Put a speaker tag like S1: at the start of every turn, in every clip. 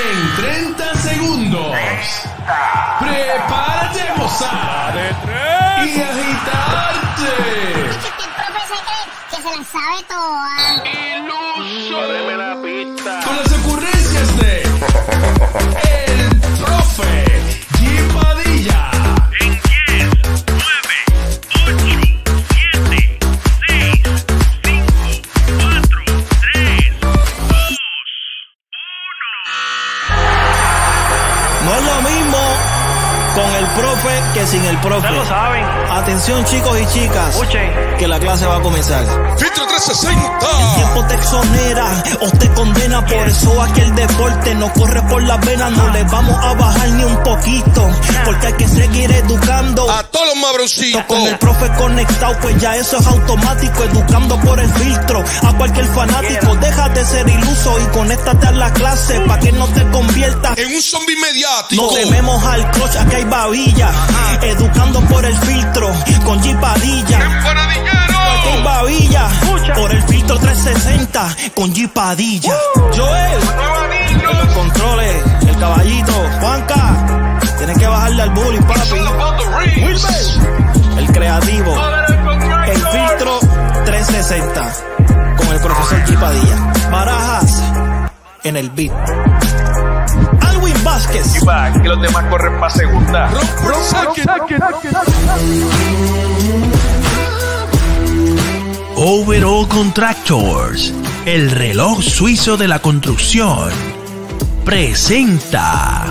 S1: En 30 segundos. Prepárate a gozar y agitarte.
S2: Que se la sabe toda.
S1: ¡Iluso! Deme la pista. Con las ocurrencias de El Profe G. Padilla.
S3: En 10, 9, 8, 7, 6, 5, 4, 3, 2, 1.
S4: No es lo mismo con el profe que sin el profe.
S5: Ustedes lo saben.
S4: Atención, chicos y chicas.
S5: Escuchen.
S4: Que la clase va a comenzar.
S6: Filtro 360.
S4: El tiempo te exonera o te condena. Por eso aquí el deporte no corre por las venas. No le vamos a bajar ni un poquito, porque hay que seguir educando.
S6: A todos los mabroncitos.
S4: Con el profe conectado, pues ya eso es automático. Educando por el filtro a cualquier fanático. Deja de ser iluso y conéctate a la clase pa' que no te conviertas
S6: En un zombie mediático.
S4: No tememos al coach, aquí hay babilla. Educando por el filtro con G. Padilla. Aquí hay babilla. Por el filtro 360 con G. Padilla. Joel, los controles, el caballito, Juanca. Tienes que bajarle al bullying, papi. Wilber, el creativo. El filtro 360 con el profesor G. Padilla. Barajas en el beat. Alwin Vázquez.
S5: Y va, que los demás corren para segunda.
S1: Overall Contractors, el reloj suizo de la construcción, presenta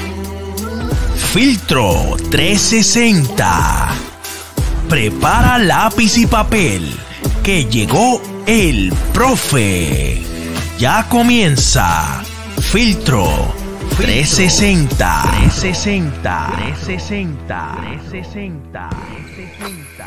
S1: Filtro 360. Prepara lápiz y papel, que llegó el profe. Ya comienza Filtro 360. 360. 360. 360. 360.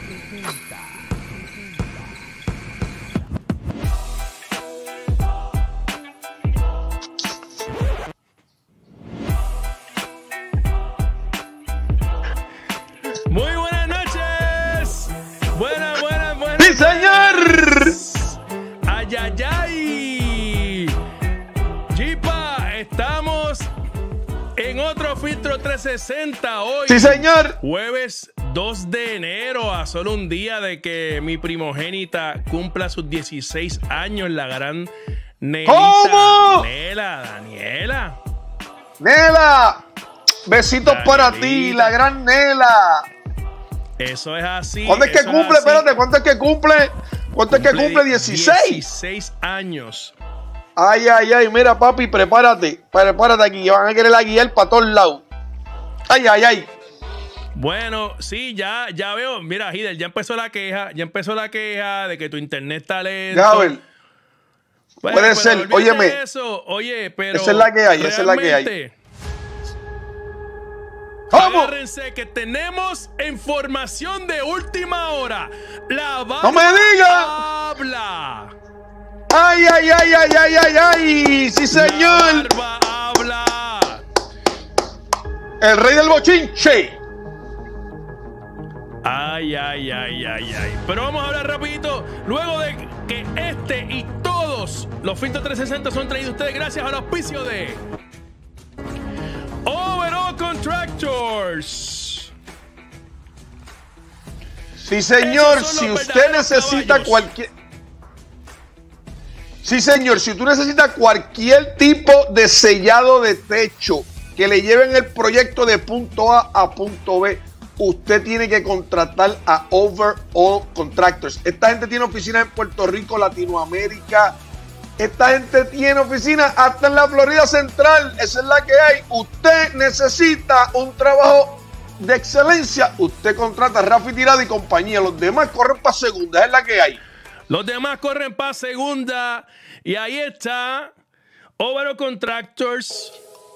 S1: Muy buenas noches. Buenas.
S5: ¡Sí, señor!
S1: Ay, ay, ay. Jipa, estamos en otro Filtro 360 hoy.
S5: ¡Sí, señor!
S1: Jueves 2 de enero, a solo un día de que mi primogénita cumpla sus 16 años, la gran Nelita.
S5: ¿Cómo?
S1: Daniela.
S5: ¡Nela! Besitos para ti,
S1: Danilita.
S5: la gran Nela.
S1: Eso es así.
S5: ¿Cuándo es que
S1: eso
S5: cumple?
S1: así.
S5: Espérate, ¿cuánto es que cumple? ¿Cuánto es que cumple? 16.
S1: 16 años.
S5: Ay, mira, papi, prepárate aquí, van a querer la guiar para todos lados. Ay.
S1: Bueno, sí, ya veo. Mira, Hidel, ya empezó la queja de que tu internet está lento.
S5: Ya, a ver.
S1: Bueno,
S5: Puede
S1: pero
S5: ser,
S1: olvídate
S5: óyeme.
S1: de eso. Oye, pero
S5: Esa es la que hay, esa es la que hay.
S1: realmente,
S5: ¿Cómo?
S1: agárrense que tenemos información de última hora. La barba
S5: ¡No me diga!
S1: habla.
S5: Ay. Sí, señor.
S1: La barba habla.
S5: El rey del bochinche.
S1: Ay. Pero vamos a hablar rapidito. Luego de que este y todos los Filtros 360 son traídos a ustedes gracias al auspicio de Overall Contractors.
S5: Sí, señor.
S1: Esos son
S5: Si
S1: los
S5: usted
S1: verdaderos
S5: necesita
S1: caballos.
S5: cualquier... Sí, señor. Si tú necesitas cualquier tipo de sellado de techo que le lleven el proyecto de punto A punto B, usted tiene que contratar a Overall Contractors. Esta gente tiene oficinas en Puerto Rico, Latinoamérica. Esta gente tiene oficinas hasta en la Florida Central. Esa es la que hay. Usted necesita un trabajo de excelencia. Usted contrata a Rafi Tirado y compañía. Los demás corren para segunda. Es la que hay.
S1: Los demás corren para segunda. Y ahí está Overall Contractors.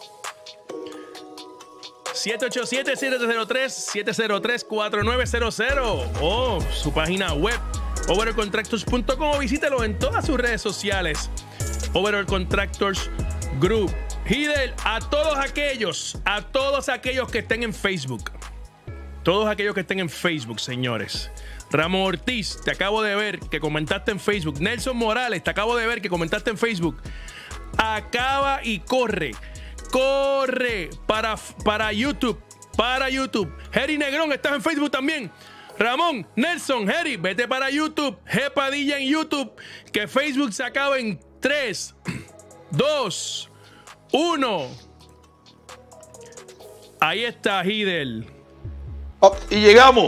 S1: 787-703-4900 o su página web overallcontractors.com o visítelo en todas sus redes sociales. Overall Contractors Group. Hidel, a todos aquellos que estén en Facebook. Todos aquellos que estén en Facebook, señores. Ramón Ortiz, te acabo de ver que comentaste en Facebook. Nelson Morales, te acabo de ver que comentaste en Facebook. acaba y corre. Corre para YouTube. Para YouTube. Jerry Negrón, estás en Facebook también. Ramón, Nelson, Jerry, vete para YouTube. G Padilla en YouTube. Que Facebook se acaba en 3, 2, 1. Ahí está Hidel.
S5: Oh, y llegamos.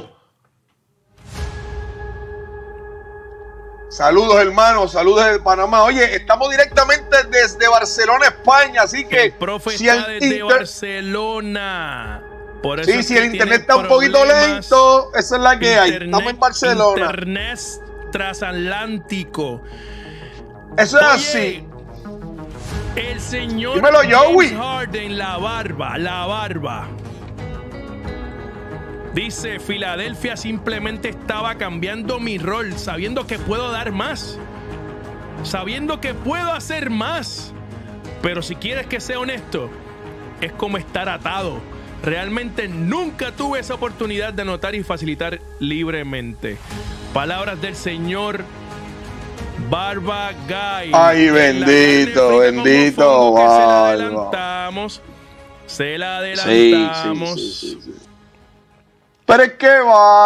S5: Saludos, hermanos. Saludos desde Panamá. Oye, estamos directamente desde Barcelona, España. Así que
S1: el profe está desde Barcelona. Por eso
S5: sí,
S1: es
S5: si
S1: que
S5: el internet
S1: tiene
S5: está un poquito lento, esa es la que hay. Estamos en Barcelona.
S1: Internet transatlántico.
S5: Eso es
S1: Oye,
S5: así.
S1: El señor
S5: Dímelo, Joey.
S1: James Harden, la barba. Dice, Filadelfia simplemente estaba cambiando mi rol, sabiendo que puedo dar más. Sabiendo que puedo hacer más. Pero si quieres que sea honesto, es como estar atado. Realmente nunca tuve esa oportunidad de anotar y facilitar libremente. Palabras del señor Barba Guy.
S5: Ay, bendito, bendito, Barba.
S1: Se la adelantamos.
S5: Sí. Pero es que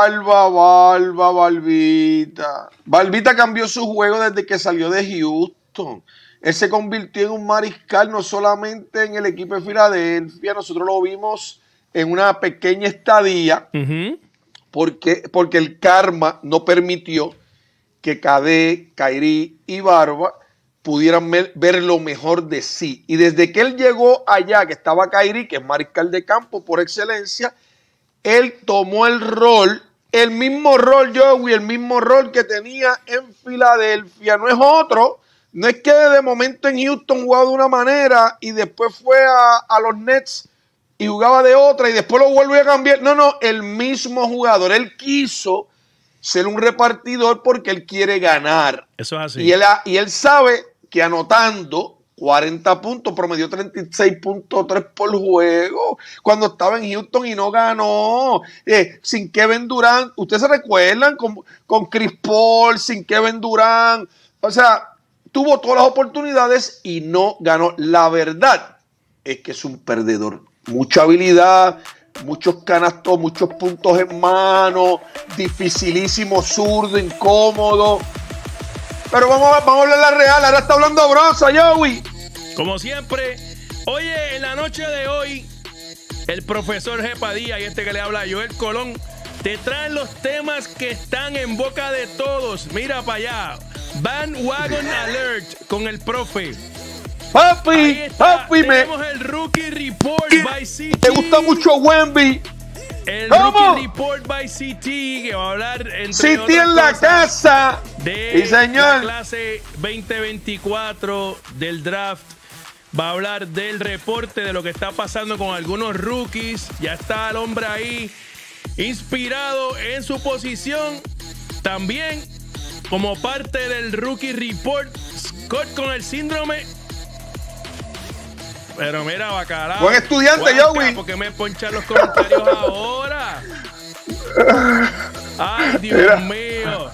S5: Barbita cambió su juego desde que salió de Houston. Él se convirtió en un mariscal no solamente en el equipo de Filadelfia, nosotros lo vimos en una pequeña estadía, porque el karma no permitió que KD, Kyrie y Barba pudieran ver lo mejor de sí. Y desde que él llegó allá, que estaba Kyrie, que es mariscal de campo por excelencia, él tomó el mismo rol, Joey, el mismo rol que tenía en Filadelfia. No es otro, no es que de momento en Houston jugaba de una manera y después fue a los Nets y jugaba de otra y después lo vuelve a cambiar. No, el mismo jugador. Él quiso ser un repartidor porque él quiere ganar.
S1: Eso es así.
S5: Y él sabe que anotando 40 puntos, promedió 36.3 por juego cuando estaba en Houston y no ganó. Sin Kevin Durant, ustedes se recuerdan con Chris Paul, sin Kevin Durant. O sea, tuvo todas las oportunidades y no ganó. La verdad es que es un perdedor. Mucha habilidad, muchos canastos, muchos puntos en mano, dificilísimo, zurdo, incómodo. Pero vamos a hablar la real. Ahora está hablando Brosa, Joey.
S1: Como siempre, oye, en la noche de hoy, el profesor G. Padilla y este que le habla Joel Colón, te traen los temas que están en boca de todos. Mira para allá. Bandwagon Alert con el profe.
S5: Papi,
S1: tenemos el Rookie Report by CT.
S5: Me gusta mucho Wemby.
S1: El Rookie Report by CT, que va a hablar entre
S5: CT en la casa
S1: de
S5: señor.
S1: La clase 2024 del draft. Va a hablar del reporte de lo que está pasando con algunos rookies. Ya está el hombre ahí inspirado en su posición. También como parte del Rookie Report, Scott con el síndrome. Pero mira, bacalao.
S5: Buen estudiante, Joey.
S1: ¿Por qué me ponchan los comentarios ahora? Ay, Dios mío.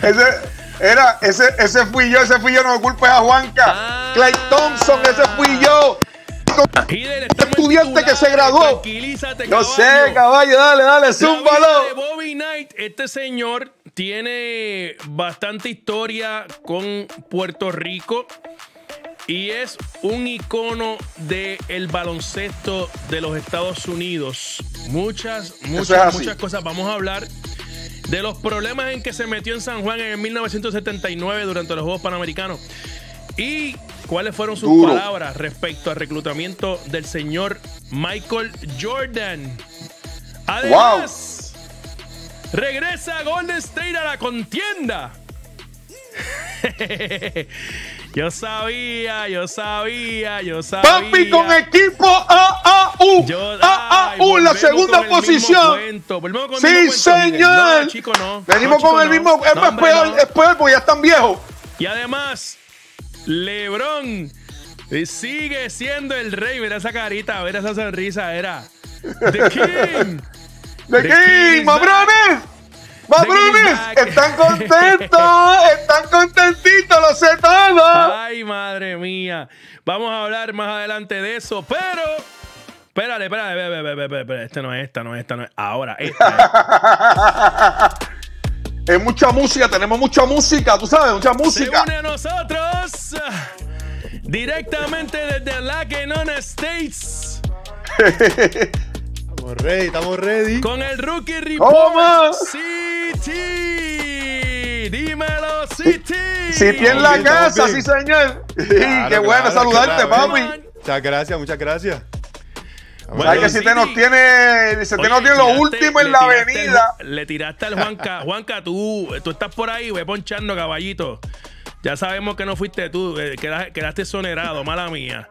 S5: Ese fui yo, no me culpes a Juanca. Clay Thompson, ese fui yo. Estudiante que se graduó.
S1: Tranquilízate,
S5: no
S1: caballo.
S5: sé, caballo, dale, zúmbalo.
S1: De Bobby Knight, este señor tiene bastante historia con Puerto Rico y es un icono del baloncesto de los Estados Unidos. Muchas cosas. Vamos a hablar de los problemas en que se metió en San Juan en 1979 durante los Juegos Panamericanos y cuáles fueron sus palabras respecto al reclutamiento del señor Michael Jordan. Además, regresa Golden State a la contienda. Yo sabía.
S5: Papi con equipo AAU en la segunda posición. Sí, señor.
S1: No, chico, no.
S5: Venimos con el mismo. Es peor porque ya están viejos.
S1: Y además, LeBron sigue siendo el rey. Mira esa carita, mira esa sonrisa. Era The King.
S5: The King, ¡Mabrones! ¡Mabrones! Están contentos, están contentitos, lo sé todo.
S1: Ay, madre madre mía. Vamos a hablar más adelante de eso, pero... Espérate. Esta no es. Ahora, esta es.
S5: Es mucha música, tenemos mucha música, tú sabes, mucha música.
S1: Se une a nosotros directamente desde Lackawanna States.
S7: Estamos ready.
S1: Con el Rookie
S5: ¡Toma!
S1: Report City. Dímelo, City.
S5: City en la casa, sí, señor.
S7: Claro,
S5: Qué bueno
S7: claro,
S5: saludarte,
S7: claro.
S5: papi.
S7: Muchas gracias.
S1: Bueno,
S5: Sabes que si te nos tiene lo último en la avenida.
S1: Le tiraste al Juanca. Juanca, tú estás por ahí, ve ponchando, caballito. Ya sabemos que no fuiste tú, quedaste exonerado, mala mía.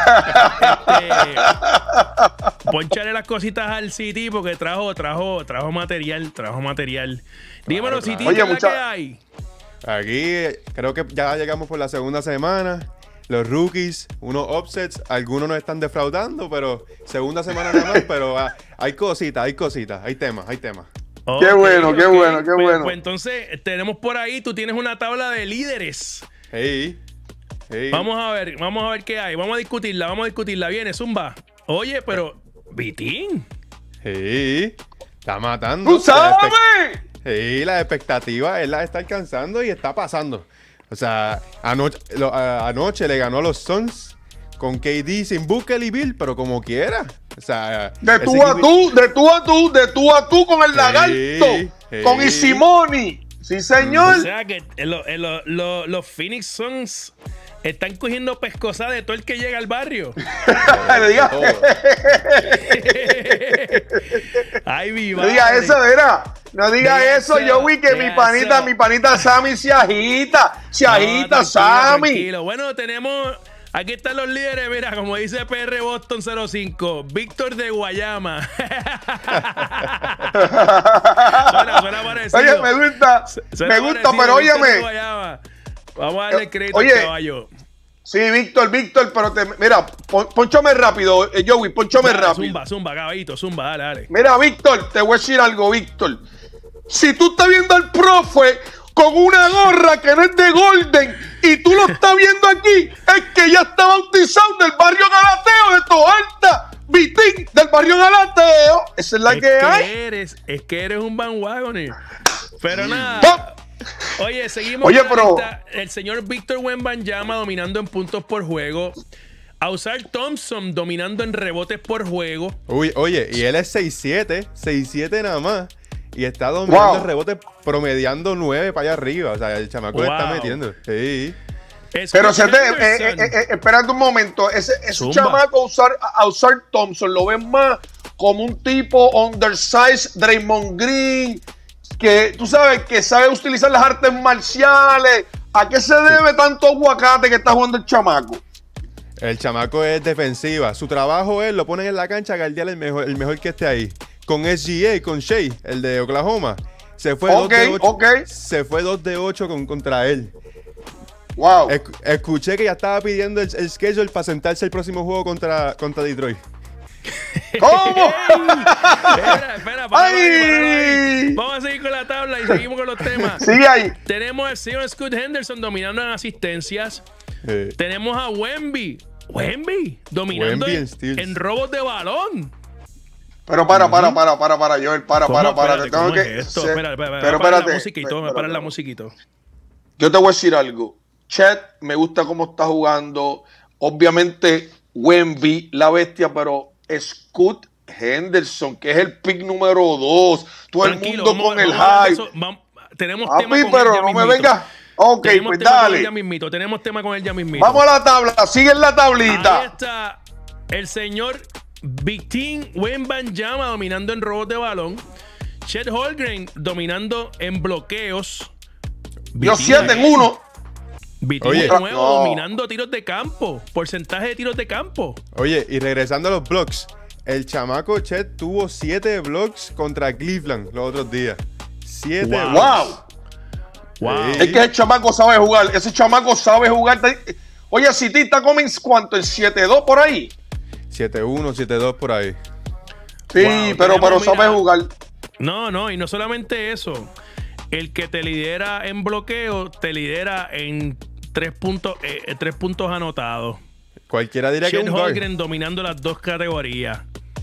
S1: Ponchale las cositas al City porque trajo material. Dímelo, City,
S5: Oye,
S1: ¿qué es la que hay?
S7: Aquí creo que ya llegamos por la segunda semana. Los rookies, unos upsets, algunos nos están defraudando, pero segunda semana nada más, pero hay cositas, hay temas.
S5: Qué bueno.
S1: Pues entonces, tenemos por ahí, tú tienes una tabla de líderes.
S7: Hey.
S1: Vamos a ver qué hay. Vamos a discutirla. Viene, Zumba. Oye, pero, Vitín.
S7: Sí, está matando.
S5: ¡Tú sabes!
S7: Sí, las expectativas él las está alcanzando y está pasando. O sea, anoche le ganó a los Suns con KD sin Booker y Bill, pero como quiera. O sea,
S5: de tú a tú con el lagarto, con Isimoni. Sí, señor.
S1: O sea que los Phoenix Suns están cogiendo pescosa de todo el que llega al barrio. Ay, mi madre.
S5: No diga eso, verá. No diga eso, Joey, que mi panita Sammy se agita, Sammy.
S1: Tranquilo. Bueno, aquí están los líderes, mira, como dice PR Boston 05, Víctor de Guayama. suena parecido.
S5: Oye, me gusta, pero óyeme.
S1: Vamos a darle crédito al caballo.
S5: Sí, Víctor, pero mira, ponchame rápido, Joey, ponchame rápido.
S1: Zumba, caballito, dale.
S5: Mira, Víctor, te voy a decir algo, Víctor. Si tú estás viendo al profe con una gorra que no es de Golden y tú lo estás viendo aquí, es que ya está bautizado del barrio Galateo de Toalta. Vitín del barrio Galateo. Esa es la que hay.
S1: Es que eres un bandwagoner. Pero nada. Oye, seguimos.
S5: Oye, pero
S1: el señor Víctor Wembanyama dominando en puntos por juego. Ausar Thompson dominando en rebotes por juego.
S7: Oye, y él es 6'7 nada más. Y está dominando en rebotes, promediando 9 para allá arriba. O sea, el chamaco le está metiendo. Sí.
S5: Pero espérate un momento. Ese chamaco, Ausar Thompson, lo ven más como un tipo undersized Draymond Green, que tú sabes que sabe utilizar las artes marciales. ¿A qué se debe tanto aguacate que está jugando el chamaco?
S7: El chamaco es defensiva. Su trabajo es, lo ponen en la cancha a guardiar el mejor que esté ahí. Con SGA, con Shea, el de Oklahoma, se fue 2 de 8. Se fue 2 de 8 contra él.
S5: Wow.
S7: Escuché que ya estaba pidiendo el schedule para sentarse el próximo juego contra Detroit.
S5: ¿Cómo?
S1: Espera, para ahí. Vamos a seguir con la tabla y seguimos con los temas.
S5: Sigue ahí.
S1: Tenemos al señor Scoot Henderson dominando en asistencias. Tenemos a Wemby dominando en robos de balón.
S5: Pero para, Joel, para.
S1: Tengo que... Espera, para la musiquito.
S5: Yo te voy a decir algo. Chet, me gusta cómo está jugando. Obviamente, Wemby, la bestia, pero Scoot Henderson, que es el pick número 2. Todo
S1: Tranquilo,
S5: el mundo con el hype.
S1: Tenemos
S5: tema con pero no me vengas. Ok, pues dale.
S1: Tenemos tema con él ya mismito.
S5: Vamos a la tabla, sigue en la tablita.
S1: Ahí está el señor Vitín Wembanyama dominando en robos de balón. Chet Holmgren dominando en bloqueos.
S5: Yo 7-1.
S1: Vitín dominando tiros de campo. Porcentaje de tiros de campo.
S7: Oye, y regresando a los blocks, el chamaco Chet tuvo 7 blocks contra Cleveland los otros días. 7 blocks.
S5: Wow. Es que ese chamaco sabe jugar. Oye, si está como en cuánto, en 7-2 por ahí.
S7: 7-1, 7-2 por ahí.
S5: Sí, pero sabe jugar.
S1: No, y no solamente eso. El que te lidera en bloqueo, te lidera en 3 puntos anotados.
S7: Cualquiera diría que
S1: Chet
S7: un guard.
S1: Holmgren dominando las dos categorías.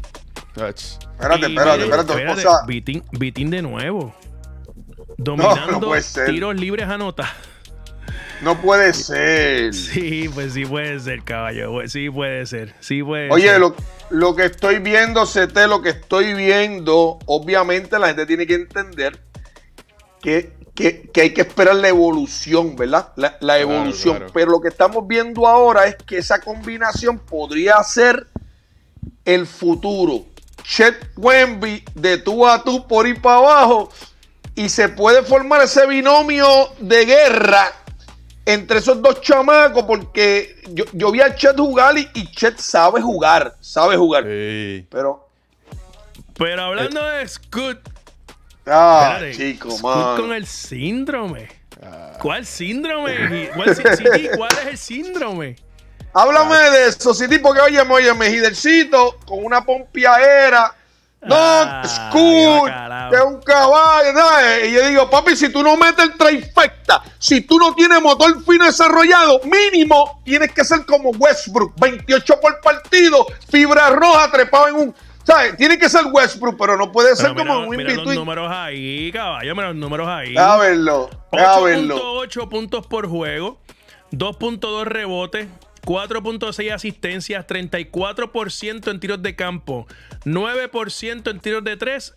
S5: Espérate. O sea,
S1: Bitin de nuevo. Dominando
S5: no puede ser.
S1: tiros libres anotados.
S5: no puede ser.
S1: Sí, pues sí puede ser, caballo. Sí puede ser.
S5: Oye,
S1: ser.
S5: lo que estoy viendo, CT, lo que estoy viendo, obviamente la gente tiene que entender que hay que esperar la evolución, ¿verdad? La evolución.
S7: Claro.
S5: Pero lo que estamos viendo ahora es que esa combinación podría ser el futuro. Chet Wemby de tú a tú por ir para abajo y se puede formar ese binomio de guerra entre esos dos chamacos, porque yo vi a Chet jugar y Chet sabe jugar.
S7: Sí.
S5: Pero
S1: Hablando de Scoot.
S5: espérate, chico,
S1: Scoot
S5: man.
S1: con el síndrome. ¿Cuál síndrome? ¿Cuál es el síndrome?
S5: Háblame de eso, City, porque óyeme, Gidercito con una pompiadera. No, Scoot, que es un caballo. ¿No? Y yo digo, papi, si tú no metes el trifecta, si tú no tienes motor fino desarrollado, mínimo tienes que ser como Westbrook, 28 por partido, fibra roja trepado en un... ¿Sabes? Tiene que ser Westbrook, pero no puede ser como un
S1: mira los
S5: in-between.
S1: números ahí, caballo, mira los números ahí.
S5: Deja verlo.
S1: 8.8 puntos por juego, 2.2 rebotes, 4.6 asistencias, 34% en tiros de campo, 9% en tiros de 3.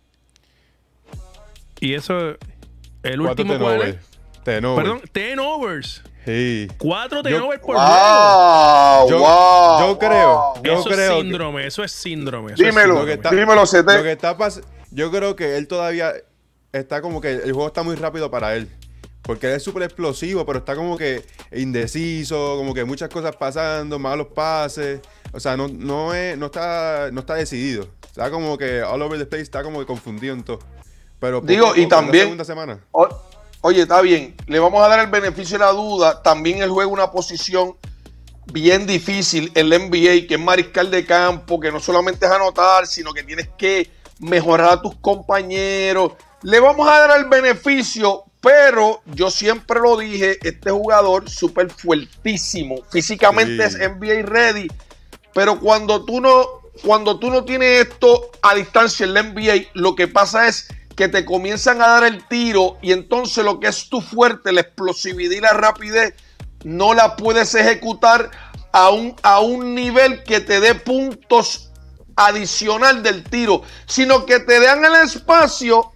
S1: Y eso, el último cuál es? Perdón, turnovers.
S7: Sí.
S1: 4 turnovers por juego.
S7: Yo creo.
S1: Eso es síndrome.
S5: Dímelo, CT.
S7: Yo creo que él todavía está como que el juego está muy rápido para él. Porque él es súper explosivo, pero está como que indeciso, como que muchas cosas pasando, malos pases. O sea, no está decidido. Está como que all over the place, está como que confundido en todo. Pero
S5: digo, y también,
S7: segunda semana.
S5: Oye, está bien, le vamos a dar el beneficio de la duda. También él juega una posición bien difícil en la NBA, que es mariscal de campo, que no solamente es anotar, sino que tienes que mejorar a tus compañeros. Le vamos a dar el beneficio, pero yo siempre lo dije, este jugador súper fuertísimo, físicamente
S7: sí.
S5: Es NBA ready, pero cuando tú no tienes esto a distancia en la NBA, lo que pasa es que te comienzan a dar el tiro y entonces lo que es tu fuerte, la explosividad y la rapidez, no la puedes ejecutar a un nivel que te dé puntos adicional del tiro, sino que te dan el espacio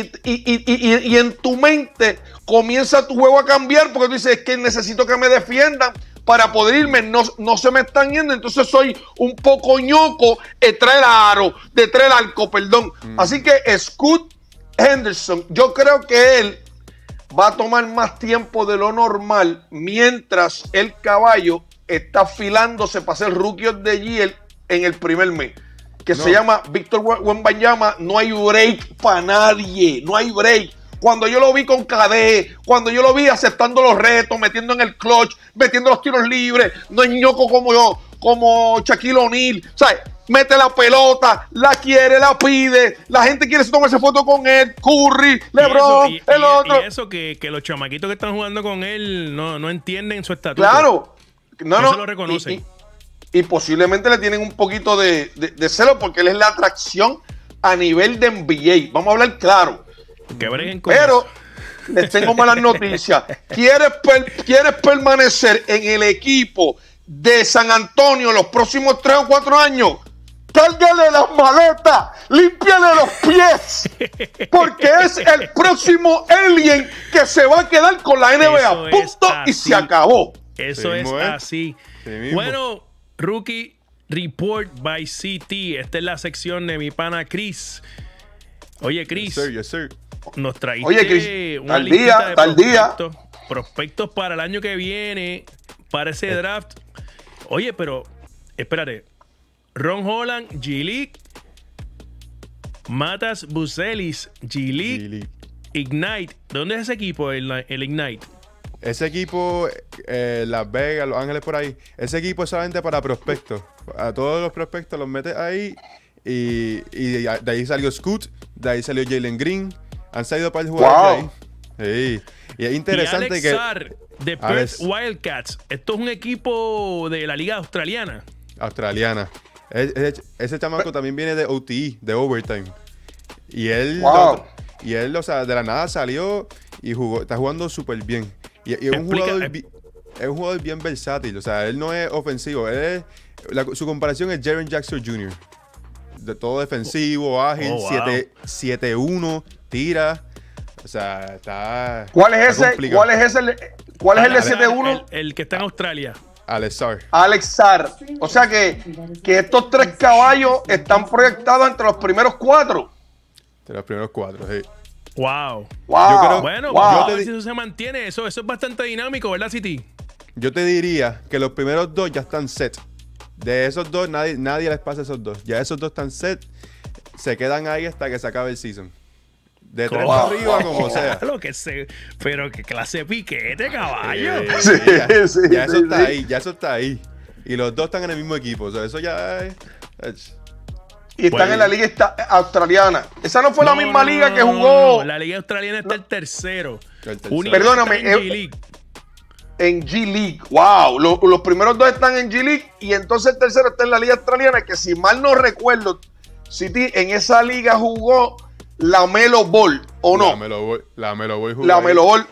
S5: y en tu mente comienza tu juego a cambiar porque tú dices, es que necesito que me defiendan para poder irme, no se me están yendo, entonces soy un poco ñoco detrás del arco, perdón. Así que Scoot Henderson, yo creo que él va a tomar más tiempo de lo normal mientras el caballo está afilándose para ser Rookie of the Year en el primer mes, que se llama Víctor Wembanyama. No hay break para nadie, no hay break. Cuando yo lo vi con KD, cuando yo lo vi aceptando los retos, metiendo en el clutch, metiendo los tiros libres, no es ñoco como Shaquille O'Neal, ¿sabes? Mete la pelota, la quiere, la pide, la gente quiere tomarse foto con él, Curry, LeBron, el otro.
S1: Y eso que los chamaquitos que están jugando con él no entienden su estatura.
S5: Claro, no
S1: se lo reconocen.
S5: Y posiblemente le tienen un poquito de celo porque él es la atracción a nivel de NBA. Vamos a hablar claro.
S1: Que breguen con
S5: Pero
S1: eso.
S5: les tengo malas noticias. ¿Quieres permanecer en el equipo de San Antonio los próximos 3 o 4 años? Cárgale las maletas, límpiale los pies, porque es el próximo alien que se va a quedar con la NBA. Punto y se acabó.
S1: Eso es así. Bueno, Rookie Report by CT. Esta es la sección de mi pana Chris. Oye, Chris.
S7: Yes, sir.
S1: Nos traíste
S5: Oye, Chris,
S1: una listita de
S5: tal día.
S1: prospectos para el año que viene, para ese draft. Oye, pero espérate. Ron Holland, G-League, Matas Buzelis, G-League, Ignite. ¿Dónde es ese equipo, el Ignite?
S7: Ese equipo, Las Vegas, Los Ángeles, por ahí. Ese equipo es solamente para prospectos. A todos los prospectos los metes ahí. Y de ahí salió Scoot, de ahí salió Jalen Green. Han salido para el jugador de ahí. Sí. Y es interesante
S1: y Alex Sarr, de Perth Wildcats. Esto es un equipo de la liga australiana.
S7: Ese chamaco también viene de OTE, de Overtime. Y él, o sea, de la nada salió y está jugando súper bien. Y es un jugador bien versátil. O sea, él no es ofensivo. Su comparación es Jaren Jackson Jr. De todo defensivo, ágil, 7-1, tira. O sea, está.
S5: ¿Cuál es ese? ¿Cuál es el de 7-1?
S1: El que está en Australia.
S7: Alex
S5: Sarr. O sea que estos 3 caballos están proyectados entre los primeros 4.
S7: Entre los primeros 4, sí.
S1: Wow.
S7: Yo creo,
S1: bueno, si eso se mantiene, eso es bastante dinámico, ¿verdad, City?
S7: Yo te diría que los primeros 2 ya están set. De esos 2, nadie les pasa esos 2. Ya esos 2 están set. Se quedan ahí hasta que se acabe el season. De 3 para arriba, como sea.
S1: Pero qué clase de piquete, caballo.
S7: Ya eso está ahí. Y los 2 están en el mismo equipo. O sea, eso ya es.
S5: Y están en la liga australiana. Esa no fue la misma liga que jugó.
S1: No, la liga australiana está el tercero.
S5: Perdóname. En G-League. Wow. Los primeros 2 están en G-League. Y entonces el tercero está en la liga australiana. Que si mal no recuerdo, City en esa liga jugó LaMelo Ball, ¿o no?
S7: LaMelo Ball jugó.
S5: LaMelo Ball.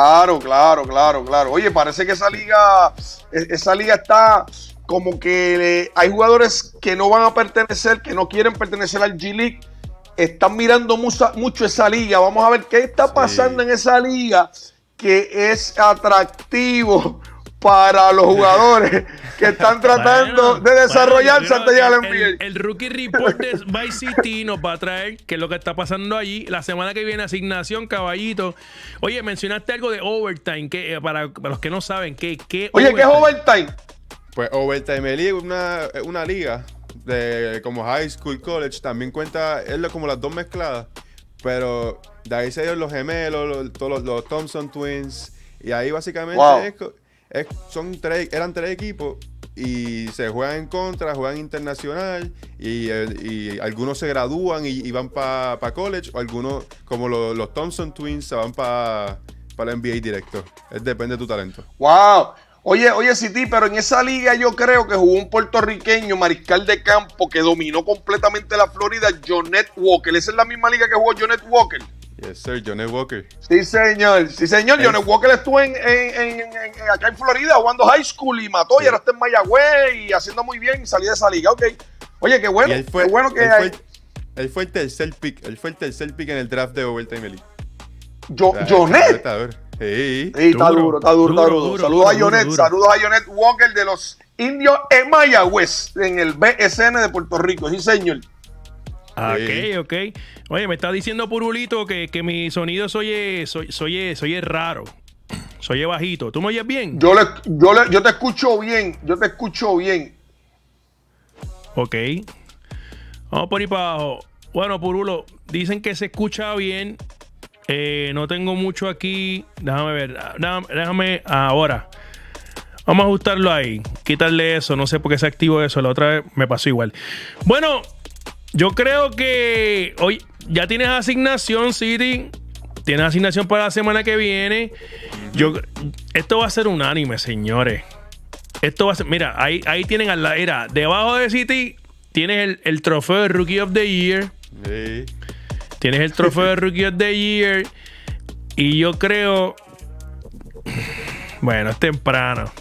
S5: Claro. Oye, parece que esa liga está como que hay jugadores que no van a pertenecer, que no quieren pertenecer al G-League. Están mirando mucho esa liga. Vamos a ver qué está pasando en esa liga que es atractivo para los jugadores que están tratando de desarrollarse antes de llegar al NBA.
S1: El Rookie Report de Vice City nos va a traer qué es lo que está pasando allí. La semana que viene, asignación, caballito. Oye, mencionaste algo de overtime, que para los que no saben, ¿qué
S5: Oye, ¿qué es overtime?
S7: Pues Overtime League es una liga de como high school, college. También cuenta, es como las 2 mezcladas. Pero de ahí se dieron los gemelos, todos los Thompson Twins. Y ahí básicamente eran 3 equipos y se juegan en contra, juegan internacional y algunos se gradúan y van para college, o algunos, como los Thompson Twins, se van para la NBA directo. Depende de tu talento.
S5: ¡Wow! Oye, City, pero en esa liga yo creo que jugó un puertorriqueño, mariscal de campo, que dominó completamente la Florida, Jonet Walker. ¿Esa es la misma liga que jugó Jonet Walker?
S7: Yes, sir, Jonet Walker.
S5: Sí, señor. Jonet Walker estuvo acá en Florida jugando high school y mató, y ahora está en Mayagüez y haciendo muy bien y salí de esa liga. Ok. Oye, qué bueno. Qué bueno que
S7: él fue el tercer pick. Él fue el tercer pick en el draft de Overtime League.
S5: ¿Jonet?
S7: Sí,
S5: está duro. Saludos a Jonet Walker de los Indios en Mayagüez, en el BSN de Puerto Rico. Sí, señor.
S1: Ok. Oye, me está diciendo Purulito que mi sonido soy raro. Soy bajito. ¿Tú me oyes bien?
S5: Yo te escucho bien.
S1: Ok. Vamos por ahí para abajo. Bueno, Purulo, dicen que se escucha bien. No tengo mucho aquí. Déjame ver. Déjame ahora. Vamos a ajustarlo ahí. Quitarle eso. No sé por qué se activó eso. La otra vez me pasó igual. Bueno, yo creo que hoy ya tienes asignación, City. Tienes asignación para la semana que viene. Esto va a ser unánime, señores. Esto va a ser. Mira, ahí tienen debajo de City tienes el trofeo de Rookie of the Year.
S7: Sí.
S1: Tienes el trofeo de Rookie of the Year. Y yo creo. Bueno, es temprano.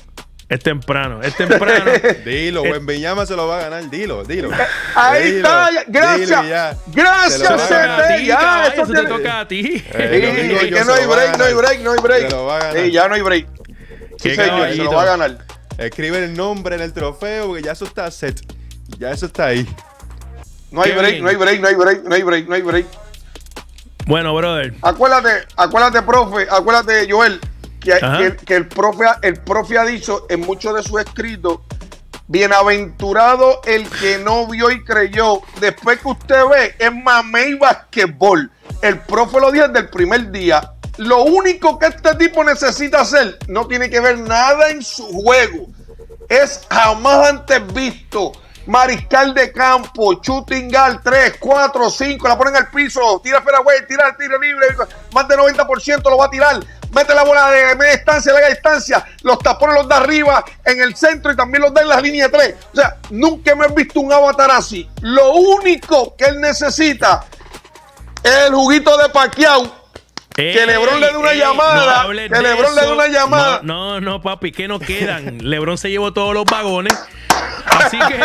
S7: Dilo, Wembanyama se lo va a ganar. Dilo.
S5: Ahí está. Gracias. Gracias, CT.
S1: Eso te toca a ti.
S5: Que no hay break. Ya no hay break. Sí, señor, se lo va a ganar.
S7: Escribe el nombre en el trofeo porque ya eso está set. Ya eso está ahí.
S5: No hay break.
S1: Bueno, brother.
S5: Acuérdate, profe. Acuérdate, Joel, que el profe ha dicho en muchos de sus escritos: bienaventurado el que no vio y creyó. Después que usted ve, es mamey basquetbol. El profe lo dijo desde el primer día. Lo único que este tipo necesita hacer no tiene que ver nada en su juego. Es jamás antes visto. mariscal de campo, shooting guard, 3, 4, 5, la ponen al piso, tira fairway, tira libre, más de 90% lo va a tirar, mete la bola de media distancia, larga distancia, los tapones los da arriba, en el centro y también los da en la línea 3. O sea, nunca me he visto un avatar así. Lo único que él necesita es el juguito de Pacquiao. Que LeBron le dé una llamada.
S1: No
S5: que LeBron le dé una llamada.
S1: No, papi, que no quedan. LeBron se llevó todos los vagones. Así que.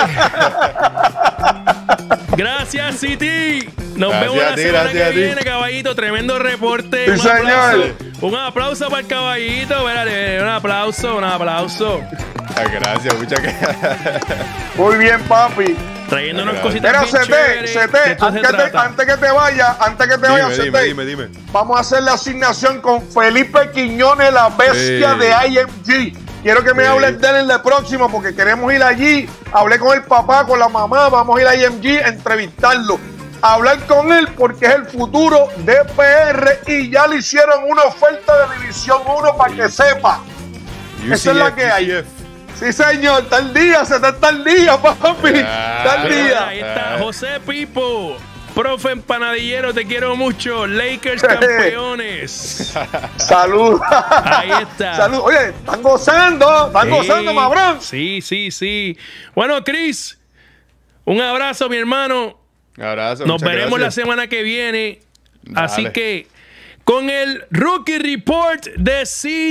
S1: Gracias, City. Nos vemos la semana que viene, caballito. Tremendo reporte.
S5: Sí,
S1: Un aplauso para el caballito. Espérate, un aplauso.
S7: Gracias, muchas gracias.
S5: Muy bien, papi.
S1: Trayéndonos cositas
S5: Mira,
S1: bien chéveres.
S5: CT, antes que te vaya,
S7: Dime.
S5: vamos a hacer la asignación con Felipe Quiñones, la bestia de IMG. Quiero que me hables de él en el próximo porque queremos ir allí. Hablé con el papá, con la mamá, vamos a ir a IMG a entrevistarlo. A hablar con él porque es el futuro de PR y ya le hicieron una oferta de División 1 para que sepa. Esa es la que hay. Sí, señor, tal día, se está tal día, papi. Tal día.
S1: Ahí está José Pipo, profe empanadillero, te quiero mucho. Lakers campeones.
S5: Salud.
S1: Ahí está.
S5: Salud. Oye, están gozando, mabrón.
S1: Sí. Bueno, Chris, un abrazo, mi hermano.
S7: Un abrazo.
S1: Nos veremos la semana que viene.
S7: Dale.
S1: Así que, con el Rookie Report de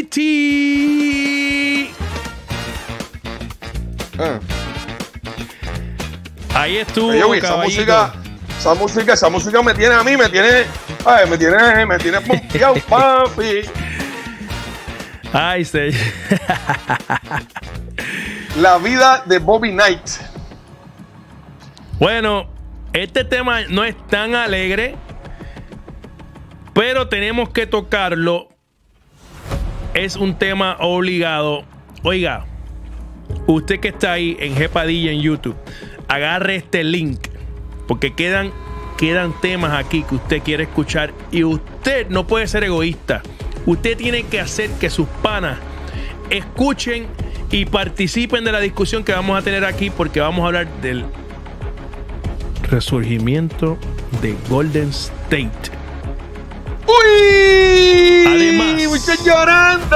S1: City. Ahí estuvo,
S5: oye, esa música me tiene a mí, me tiene pompeado, papi.
S1: Ay, sí.
S5: La vida de Bobby Knight.
S1: Bueno, este tema no es tan alegre, pero tenemos que tocarlo. Es un tema obligado. Oiga, usted que está ahí en Jepadilla en YouTube, agarre este link porque quedan temas aquí que usted quiere escuchar y usted no puede ser egoísta. Usted tiene que hacer que sus panas escuchen y participen de la discusión que vamos a tener aquí porque vamos a hablar del resurgimiento de Golden State.
S5: ¡Uy!
S1: Además,
S5: muchos llorando.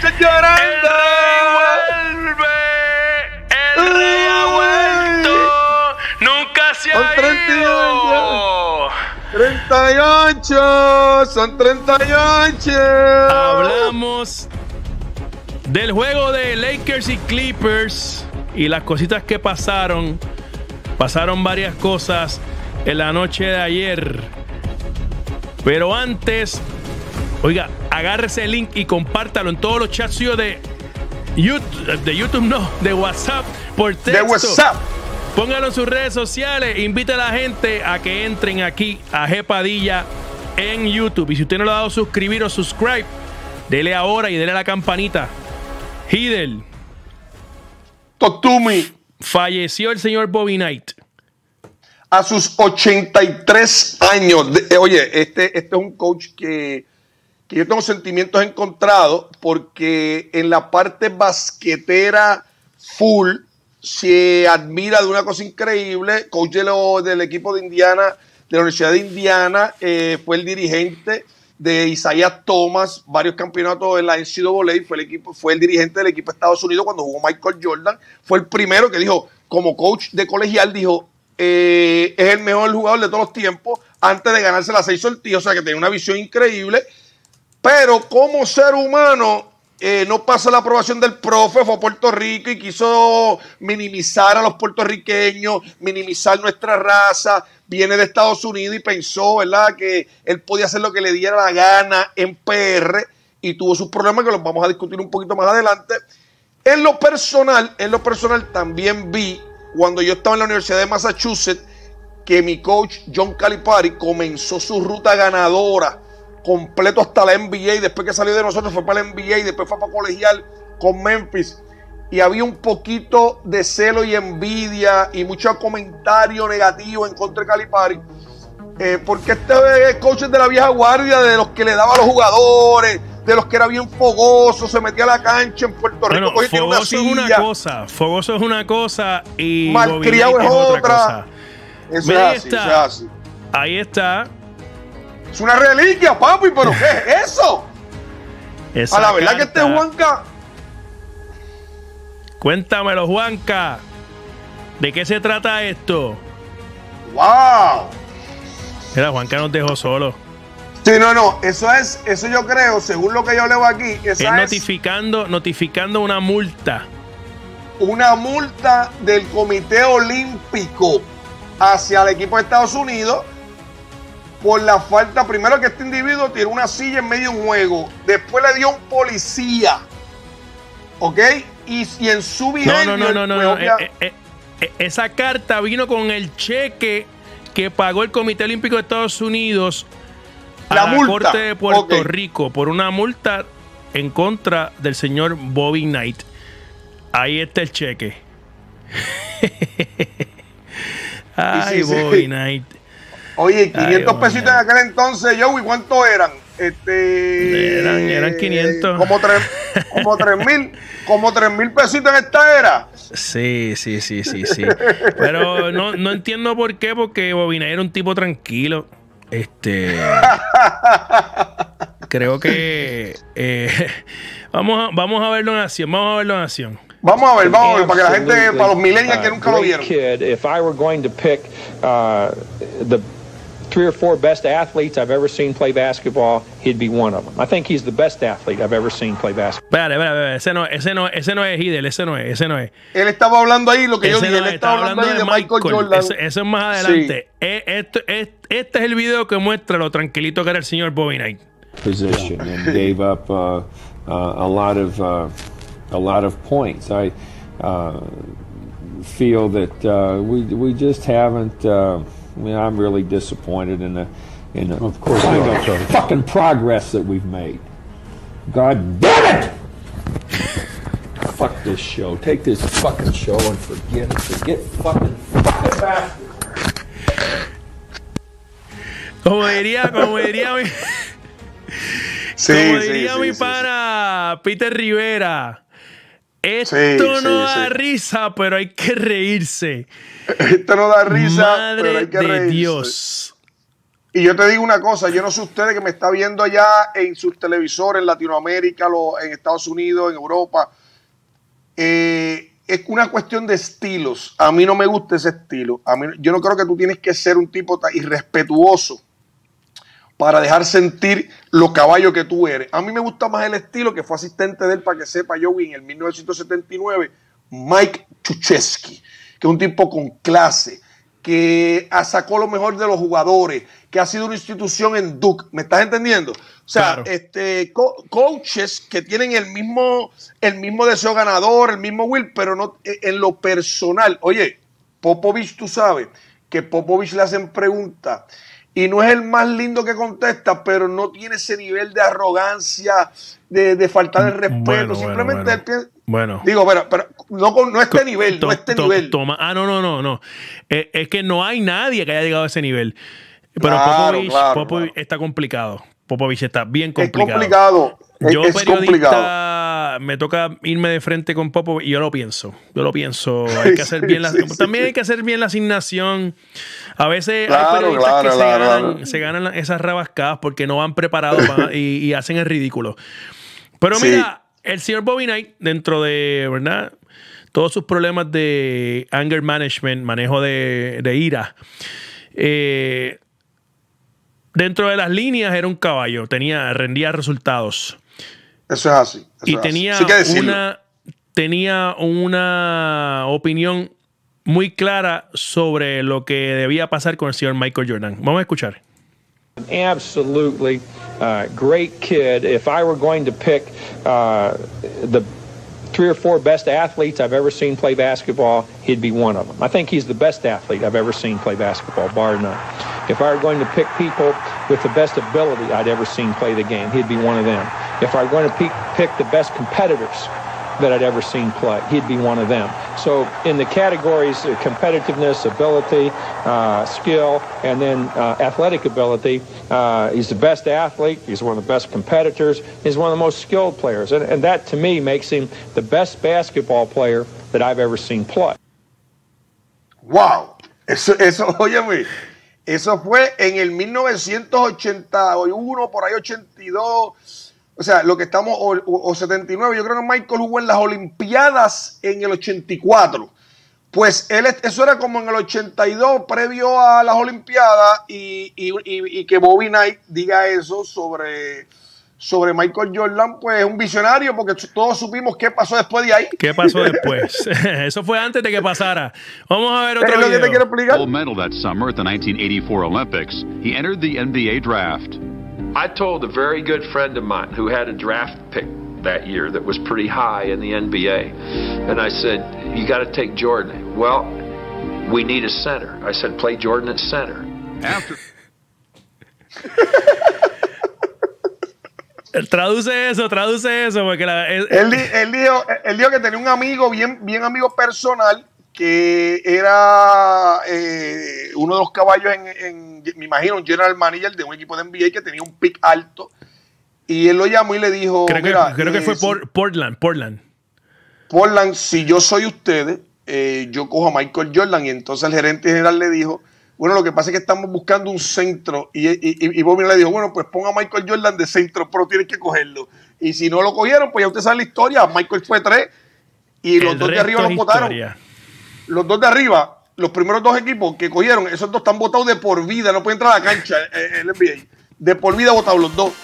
S1: El rey ha vuelto. Nunca se ha ido.
S5: 38. Son 38.
S1: Hablamos del juego de Lakers y Clippers y las cositas que pasaron. Pasaron varias cosas en la noche de ayer. Pero antes, oiga, agárrese el link y compártalo en todos los chats suyos de YouTube, no, de WhatsApp, por texto.
S5: De WhatsApp.
S1: Póngalo en sus redes sociales, invite a la gente a que entren aquí a Jepadilla en YouTube. Y si usted no le ha dado suscribir o subscribe, dele ahora y dele a la campanita. Hidel.
S5: Talk to me.
S1: Falleció el señor Bobby Knight.
S5: A sus 83 años. Oye, este es un coach que yo tengo sentimientos encontrados porque en la parte basquetera full se admira de una cosa increíble. Coach del equipo de Indiana, de la Universidad de Indiana, fue el dirigente de Isaiah Thomas, varios campeonatos en la NCAA, fue el dirigente del equipo de Estados Unidos cuando jugó Michael Jordan. Fue el primero que dijo, como coach de colegial, dijo, es el mejor jugador de todos los tiempos antes de ganarse las 6 sorteos, o sea que tenía una visión increíble, pero como ser humano no pasa la aprobación del profe, fue a Puerto Rico y quiso minimizar a los puertorriqueños, minimizar nuestra raza, viene de Estados Unidos y pensó, ¿verdad?, que él podía hacer lo que le diera la gana en PR y tuvo sus problemas que los vamos a discutir un poquito más adelante. En lo personal también vi cuando yo estaba en la Universidad de Massachusetts que mi coach John Calipari comenzó su ruta ganadora completo hasta la NBA y después que salió de nosotros fue para la NBA y después fue para colegial con Memphis y había un poquito de celo y envidia y mucho comentario negativo en contra de Calipari porque este coach es de la vieja guardia, de los que le daba a los jugadores, de los que era bien fogoso, se metía a la cancha en Puerto Rico.
S1: Bueno, fogoso es una cosa y
S5: malcriado es otra. Eso es así.
S1: Ahí está.
S5: Es una reliquia, papi, pero ¿qué es eso?
S1: Esa
S5: a la verdad
S1: carta,
S5: que Juanca.
S1: Cuéntamelo, Juanca. ¿De qué se trata esto?
S5: ¡Wow!
S1: Mira, Juanca nos dejó solo.
S5: Sí, no, eso yo creo, según lo que yo leo aquí,
S1: es notificando una multa.
S5: Una multa del Comité Olímpico hacia el equipo de Estados Unidos por la falta, primero que este individuo tiró una silla en medio de un juego, después le dio un policía, ¿ok? Y en su vigencia...
S1: No. Esa carta vino con el cheque que pagó el Comité Olímpico de Estados Unidos a la Corte de Puerto Rico por una multa en contra del señor Bobby Knight. Ahí está el cheque. Ay, sí. Bobby Knight.
S5: Oye, 500 pesitos en aquel entonces, Joey, ¿cuánto eran?
S1: Eran 500.
S5: Como 3,000 pesitos en esta era.
S1: Sí. Pero no entiendo por qué, porque Bobby Knight era un tipo tranquilo. Creo que vamos a verlo en acción.
S5: Vamos a ver, para que la gente, para los millennials que nunca lo vieron.
S8: If I were going to pick the 3 or 4 best athletes I've ever seen play basketball, he'd be one of them. I think he's the best athlete I've ever seen play basketball.
S1: Espérate, ese no es Hidel, ese no es.
S5: Él estaba hablando ahí, lo que yo dije, él estaba hablando ahí de Michael Jordan.
S1: Eso es más adelante.
S5: Sí.
S1: Este es el video que muestra lo tranquilito que era el señor Bobby Knight.
S9: Position and gave up a lot of points. I feel that we just haven't. I mean, I'm really disappointed in the of course kind of fucking progress that we've made. God damn it! Fuck this show. Take this fucking show and forget it. Forget fucking bastards.
S1: Como diría mi pana Peter Rivera. Esto no da risa, pero hay que reírse.
S5: Esto no da risa,
S1: Madre
S5: pero hay que
S1: de
S5: reírse.
S1: Dios.
S5: Y yo te digo una cosa, yo no sé ustedes que me está viendo allá en sus televisores, en Latinoamérica, en Estados Unidos, en Europa. Es una cuestión de estilos. A mí no me gusta ese estilo. Yo no creo que tú tienes que ser un tipo tan irrespetuoso para dejar sentir lo caballo que tú eres. A mí me gusta más el estilo que fue asistente de él, para que sepa, Joey, en el 1979, Mike Krzyzewski, que es un tipo con clase, que sacó lo mejor de los jugadores, que ha sido una institución en Duke. ¿Me estás entendiendo? O sea, claro. Coaches que tienen el mismo deseo ganador, el mismo will, pero no en lo personal. Oye, Popovich, tú sabes que Popovich le hacen preguntas y no es el más lindo que contesta, pero no tiene ese nivel de arrogancia, de faltar el respeto. Simplemente él piensa.
S1: Bueno.
S5: Digo, pero no este nivel, no este nivel.
S1: No. Es que no hay nadie que haya llegado a ese nivel. Pero
S5: claro,
S1: Popovich está complicado. Popovich está bien complicado.
S5: Es complicado.
S1: Yo,
S5: es
S1: periodista,
S5: complicado.
S1: me toca irme de frente con Popovich y yo lo pienso. Hay que hacer bien también hay que hacer bien la asignación. A veces hay periodistas que se ganan esas rabascadas porque no van preparados y hacen el ridículo. Pero mira, el señor Bobby Knight, dentro de, ¿verdad?, todos sus problemas de anger management, manejo de ira, dentro de las líneas era un caballo, rendía resultados.
S5: Eso es así.
S1: Tenía una opinión muy clara sobre lo que debía pasar con el señor Michael Jordan. Vamos a escuchar.
S8: Absolutely great kid. If I were going to pick the 3 or 4 best athletes I've ever seen play basketball, he'd be one of them. I think he's the best athlete I've ever seen play basketball, bar none. If I were going to pick people with the best ability I'd ever seen play the game, he'd be one of them. If I were going to pick the best competitors that I'd ever seen play. He'd be one of them. So in the categories of competitiveness, ability, skill, and then athletic ability, he's the best athlete. He's one of the best competitors. He's one of the most skilled players. And that, to me, makes him the best basketball player that I've ever seen play.
S5: ¡Wow! Óyeme, eso fue en el 1981, por ahí 82, o sea, lo que estamos, o 79, yo creo que Michael jugó en las Olimpiadas en el 84. Pues eso era como en el 82, previo a las Olimpiadas, y que Bobby Knight diga eso sobre Michael Jordan, pues es un visionario, porque todos supimos qué pasó después de ahí.
S1: ¿Qué pasó después? Eso fue antes de que pasara. Vamos a ver otro
S5: video. Que te quiero explicar.
S10: Gold medal that summer at the 1984 Olympics. He entered the NBA draft.
S11: I told a very good friend of mine who had a draft pick that year that was pretty high in the NBA, and I said, you got to take Jordan. Well, we need a center. I said, play Jordan at center.
S10: After
S1: Traduce eso, porque
S5: él dijo que tenía un amigo, bien amigo personal, que era uno de los caballos me imagino, un general manager de un equipo de NBA que tenía un pick alto, y él lo llamó y le dijo,
S1: creo que fue Portland,
S5: si yo soy ustedes, yo cojo a Michael Jordan. Y entonces el gerente general le dijo, bueno, lo que pasa es que estamos buscando un centro, y Bobby le dijo, bueno, pues ponga a Michael Jordan de centro, pero tienes que cogerlo. Y si no lo cogieron, pues ya usted sabe la historia. Michael fue 3 y los dos de arriba los votaron. Los dos de arriba, los primeros dos equipos que cogieron, esos dos están votados de por vida, no pueden entrar a la cancha el NBA. De por vida votados los dos.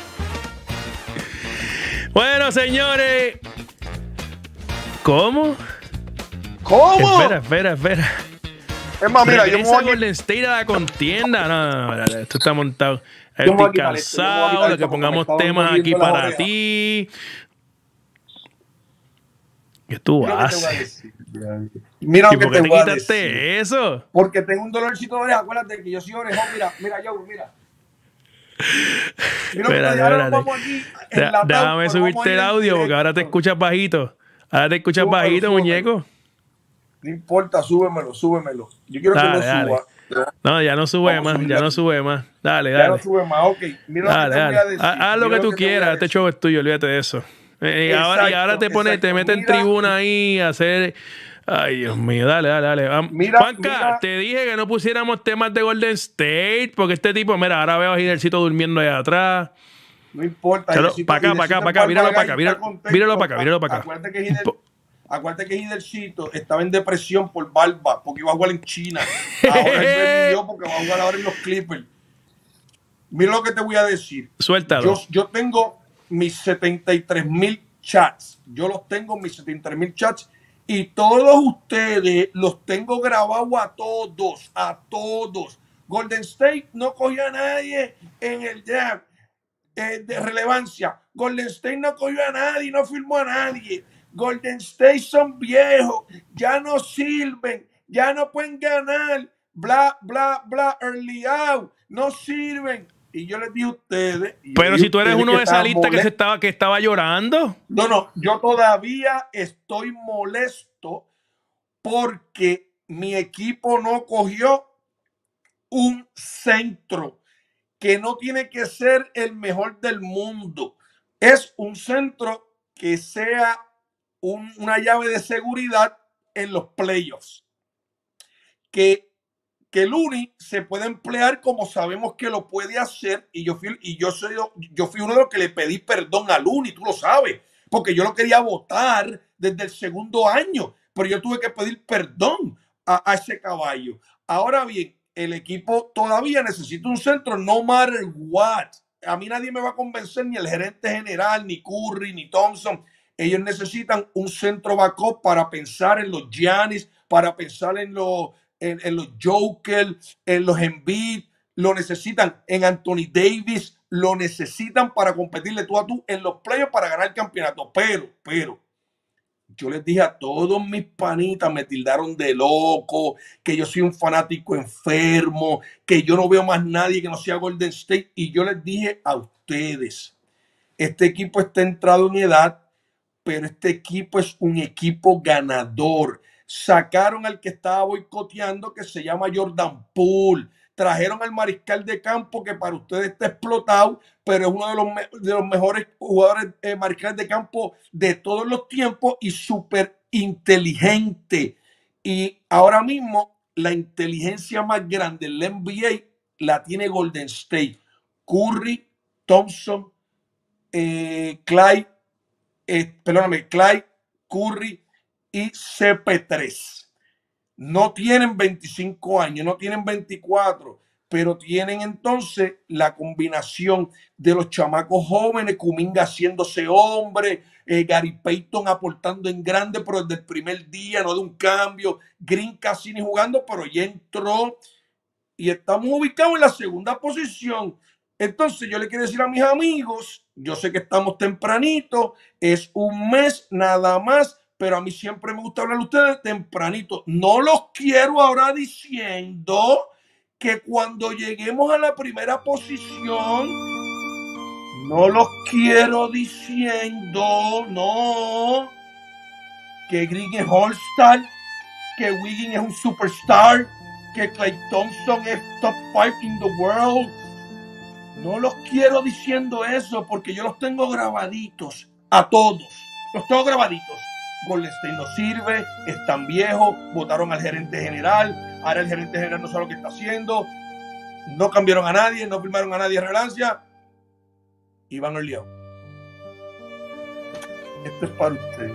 S1: Bueno, señores. ¿Cómo? Espera.
S5: Es más, mira, yo me voy a
S1: Golden State a la contienda. No, esto está montado. Estoy cansado de que pongamos temas aquí para ti. ¿Qué tú haces?
S12: Mira lo que
S1: te
S12: voy a
S1: quitaste
S12: decir.
S1: Eso?
S12: Porque tengo un dolorcito de oreja. Acuérdate que yo soy orejón. Mira, mira.
S1: Déjame subirte el audio porque ahora te escuchas bajito. Muñeco.
S12: No importa, súbemelo. Yo quiero que lo suba.
S1: No, ya no sube más. Dale.
S12: Ya no sube más, ok. Mira
S1: dale.
S12: Voy a decir.
S1: Haz lo que tú quieras. Este show es tuyo, olvídate de eso. Ahora te metes en tribuna ahí a hacer... Ay, Dios mío, dale. Juanca, te dije que no pusiéramos temas de Golden State, porque este tipo, ahora veo a Gidelcito durmiendo allá atrás.
S12: No importa.
S1: Para acá, míralo para acá.
S12: Acuérdate que Gidelcito estaba en depresión por barba, porque iba a jugar en China. Ahora él vivió porque va a jugar ahora en los Clippers. Mira lo que te voy a decir.
S1: Suéltalo.
S12: Yo tengo mis 73,000 chats. Y todos ustedes los tengo grabados a todos. Golden State no cogió a nadie en el draft de relevancia. Golden State no cogió a nadie, no firmó a nadie. Golden State son viejos, ya no sirven, ya no pueden ganar. Bla, early out, no sirven. Y yo les dije a ustedes.
S1: Pero si tú eres uno de esa lista que estaba llorando.
S12: No, yo todavía estoy molesto porque mi equipo no cogió un centro que no tiene que ser el mejor del mundo. Es un centro que sea una llave de seguridad en los playoffs. Que Looney se puede emplear como sabemos que lo puede hacer, y yo fui uno de los que le pedí perdón a Looney, tú lo sabes, porque yo lo quería votar desde el segundo año, pero yo tuve que pedir perdón a ese caballo. Ahora bien, el equipo todavía necesita un centro, no matter what. A mí nadie me va a convencer, ni el gerente general, ni Curry, ni Thompson. Ellos necesitan un centro backup para pensar en los Giannis, para pensar en los Joker, en los Embiid, lo necesitan en Anthony Davis, lo necesitan para competirle tú a tú en los playoffs para ganar el campeonato. Pero yo les dije a todos mis panitas, me tildaron de loco, que yo soy un fanático enfermo, que yo no veo más nadie que no sea Golden State. Y yo les dije a ustedes, este equipo está entrado en edad pero este equipo es un equipo ganador. Sacaron al que estaba boicoteando, que se llama Jordan Poole. Trajeron al mariscal de campo, que para ustedes está explotado, pero es uno de los mejores jugadores mariscales de campo de todos los tiempos y súper inteligente. Y ahora mismo la inteligencia más grande en la NBA la tiene Golden State. Curry, Thompson, Clyde, Curry y CP3. No tienen 25 años, no tienen 24, pero tienen entonces la combinación de los chamacos jóvenes, Kuminga haciéndose hombre, Gary Payton aportando en grande, pero desde el primer día, no de un cambio, Green casi ni jugando, pero ya entró y estamos ubicados en la segunda posición. Entonces yo le quiero decir a mis amigos, yo sé que estamos tempranito, es un mes nada más, pero a mí siempre me gusta hablar a ustedes tempranito. No los quiero ahora diciendo que cuando lleguemos a la primera posición, no los quiero diciendo, no, que Green es All-Star, que Wiggins es un superstar, que Klay Thompson es top 5 in the world. No los quiero diciendo eso porque yo los tengo grabaditos a todos. Los tengo grabaditos. Golden State no sirve, están viejos, votaron al gerente general, ahora el gerente general no sabe lo que está haciendo, no cambiaron a nadie, no firmaron a nadie en relancia y van al lío. Esto es para usted.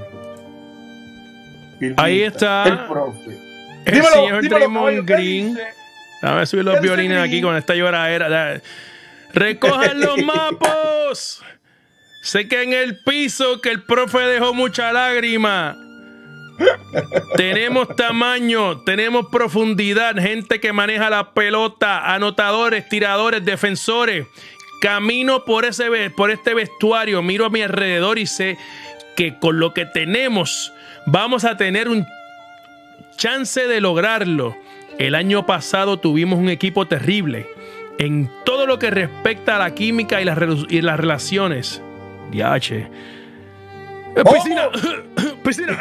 S1: Ahí está
S12: el profe.
S1: El señor Draymond Green. Déjame subir los violines aquí con esta lloradera. ¡Recojan los mapos! Sé que en el piso que el profe dejó mucha lágrima. Tenemos tamaño, tenemos profundidad, gente que maneja la pelota, anotadores, tiradores, defensores. Camino por este vestuario, miro a mi alrededor y sé que con lo que tenemos vamos a tener un chance de lograrlo. El año pasado tuvimos un equipo terrible en todo lo que respecta a la química y las relaciones. Diache. Piscina. Piscina.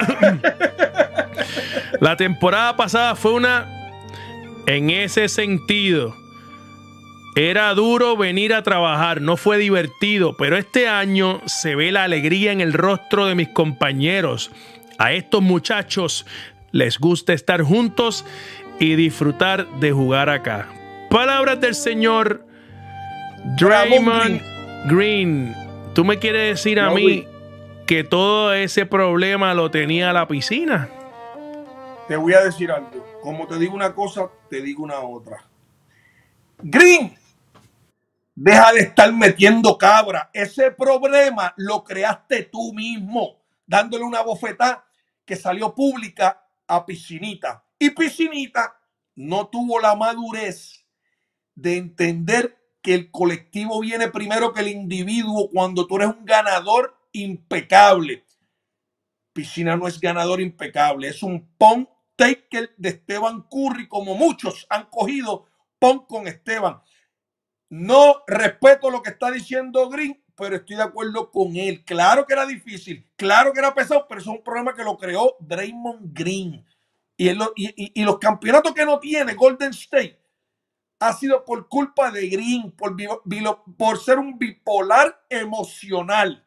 S1: La temporada pasada fue una en ese sentido. Era duro venir a trabajar, no fue divertido, pero este año se ve la alegría en el rostro de mis compañeros. A estos muchachos les gusta estar juntos y disfrutar de jugar acá. Palabras del señor Draymond Green. ¿Tú me quieres decir a mí que todo ese problema lo tenía la piscina?
S12: Te voy a decir algo. Como te digo una cosa, te digo una otra. Green, deja de estar metiendo cabra. Ese problema lo creaste tú mismo, dándole una bofetada que salió pública a Piscinita. Y Piscinita no tuvo la madurez de entender que el colectivo viene primero que el individuo cuando tú eres un ganador impecable. Piscina no es ganador impecable, es un pump taker de Stephen Curry, como muchos han cogido pump con Esteban. No respeto lo que está diciendo Green, pero estoy de acuerdo con él. Claro que era difícil, claro que era pesado, pero eso es un problema que lo creó Draymond Green. Y los campeonatos que no tiene Golden State ha sido por culpa de Green, por ser un bipolar emocional.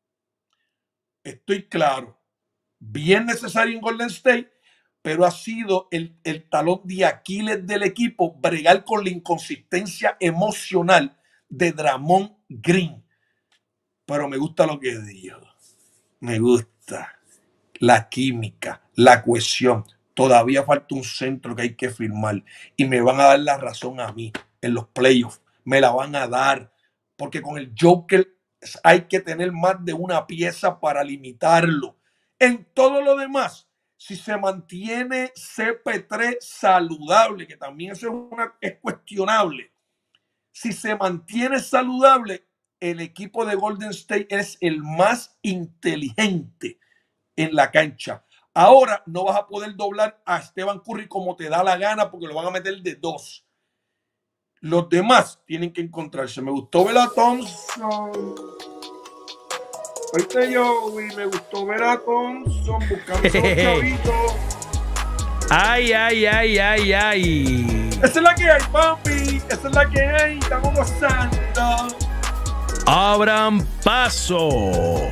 S12: Estoy claro, bien necesario en Golden State, pero ha sido el talón de Aquiles del equipo bregar con la inconsistencia emocional de Draymond Green. Pero me gusta lo que dijo. Me gusta la química, la cohesión. Todavía falta un centro que hay que firmar y me van a dar la razón a mí en los playoffs. Me la van a dar porque con el Joker hay que tener más de una pieza para limitarlo. En todo lo demás, si se mantiene CP3 saludable, que también eso es cuestionable, si se mantiene saludable, el equipo de Golden State es el más inteligente en la cancha. Ahora no vas a poder doblar a Stephen Curry como te da la gana porque lo van a meter de 2. Los demás tienen que encontrarse. Me gustó ver a Thompson. Oíste, Joey, me gustó ver a Thompson buscando esos chavitos.
S1: Ay, ay, ay, ay, ay.
S12: Esa es la que hay, papi. Esa es la que hay. Estamos gozando.
S1: Abran paso.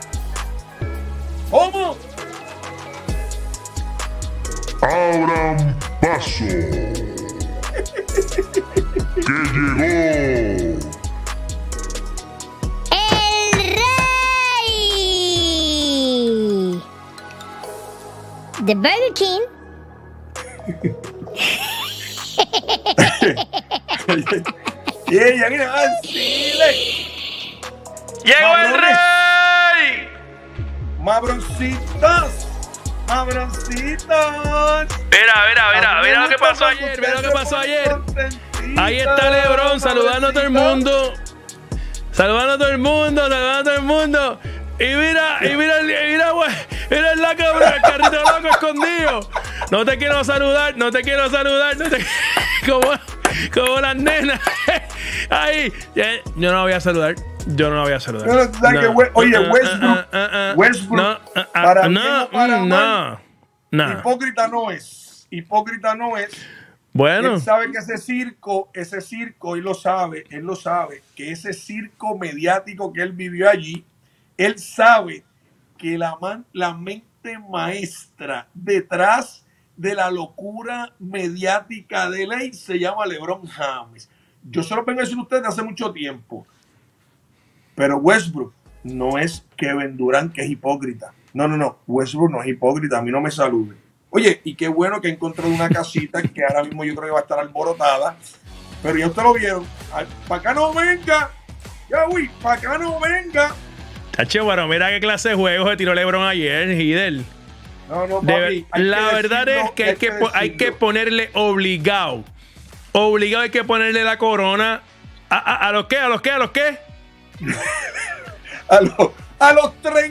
S12: ¿Cómo?
S13: Abran paso. Que llegó.
S2: The Burger King.
S12: Ya mira, así
S1: ¡Llegó el rey!
S12: Mabroncitos. Mabroncitos.
S1: Mira lo que pasó ayer. Mira lo que pasó ayer. Ahí está LeBron saludando a todo el mundo. Saludando a todo el mundo. Y mira la cabra, el carrito loco escondido. No te quiero saludar. Como las nenas. Ahí. Yo no la voy a saludar.
S12: Oye, Westbrook. Para no. Hipócrita no es.
S1: Bueno.
S12: Él sabe que ese circo, él lo sabe, que ese circo mediático que él vivió allí, él sabe que la mente maestra detrás de la locura mediática de ley se llama LeBron James. Yo se lo vengo a decir a ustedes hace mucho tiempo. Pero Westbrook no es Kevin Durant, que es hipócrita. No. Westbrook no es hipócrita. A mí no me salude. Oye, y qué bueno que encontró una casita que ahora mismo yo creo que va a estar alborotada. Pero ya ustedes lo vieron. Para acá no venga. Para acá no venga.
S1: Tacho, bueno, mira qué clase de juegos se tiró LeBron ayer, Hidel.
S12: No, papi,
S1: la verdad es que hay que ponerle obligado. Obligado hay que ponerle la corona. ¿A los qué?
S12: A los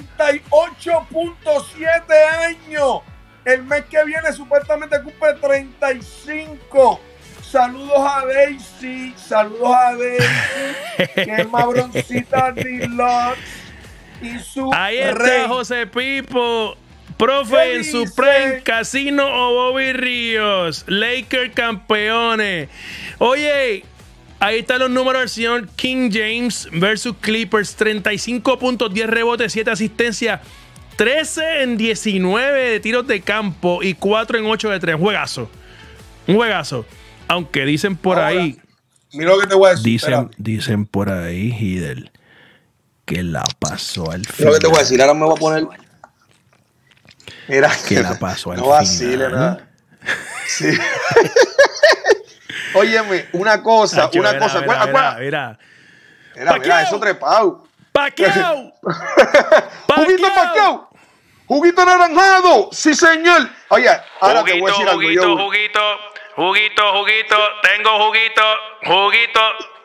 S12: 38.7 años. El mes que viene supuestamente cumple 35. Saludos a Daisy. Que es Mabroncita Deluxe. Y su
S1: ahí está
S12: rey.
S1: José Pipo. Profe en Supreme Casino o Bobby Ríos. Lakers campeones. Oye, ahí están los números del señor King James versus Clippers. 35 puntos, 10 rebotes, 7 asistencias, 13 en 19 de tiros de campo y 4 en 8 de 3. Un juegazo. Aunque dicen por ahí.
S12: Mira lo que te voy a decir.
S1: Dicen por ahí, Hidel, que la pasó al final.
S12: Mira lo que te voy a decir. Ahora me voy a poner. Mira
S1: que la pasó al
S12: no
S1: final.
S12: Vacile, nada. Sí. Óyeme, una cosa.
S1: Mira,
S12: eso trepado.
S1: Pacquiao.
S12: Juguito anaranjado. Sí, señor. Oye, ahora te voy a decir algo.
S1: Juguito. Tengo juguito.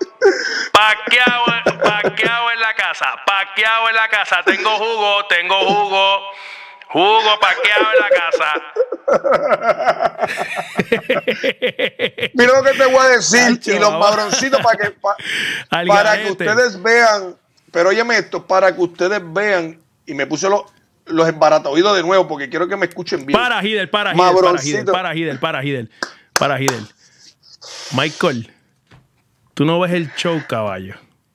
S1: Pacquiao en la casa. Tengo jugo. Jugo Pacquiao en la casa.
S12: Mira lo que te voy a decir. Y los mabroncitos para que ustedes vean. Pero óyeme esto, para que ustedes vean. Y me puse los embarataoídos de nuevo porque quiero que me escuchen bien.
S1: Para Hidel. Michael, tú no ves el show, caballo.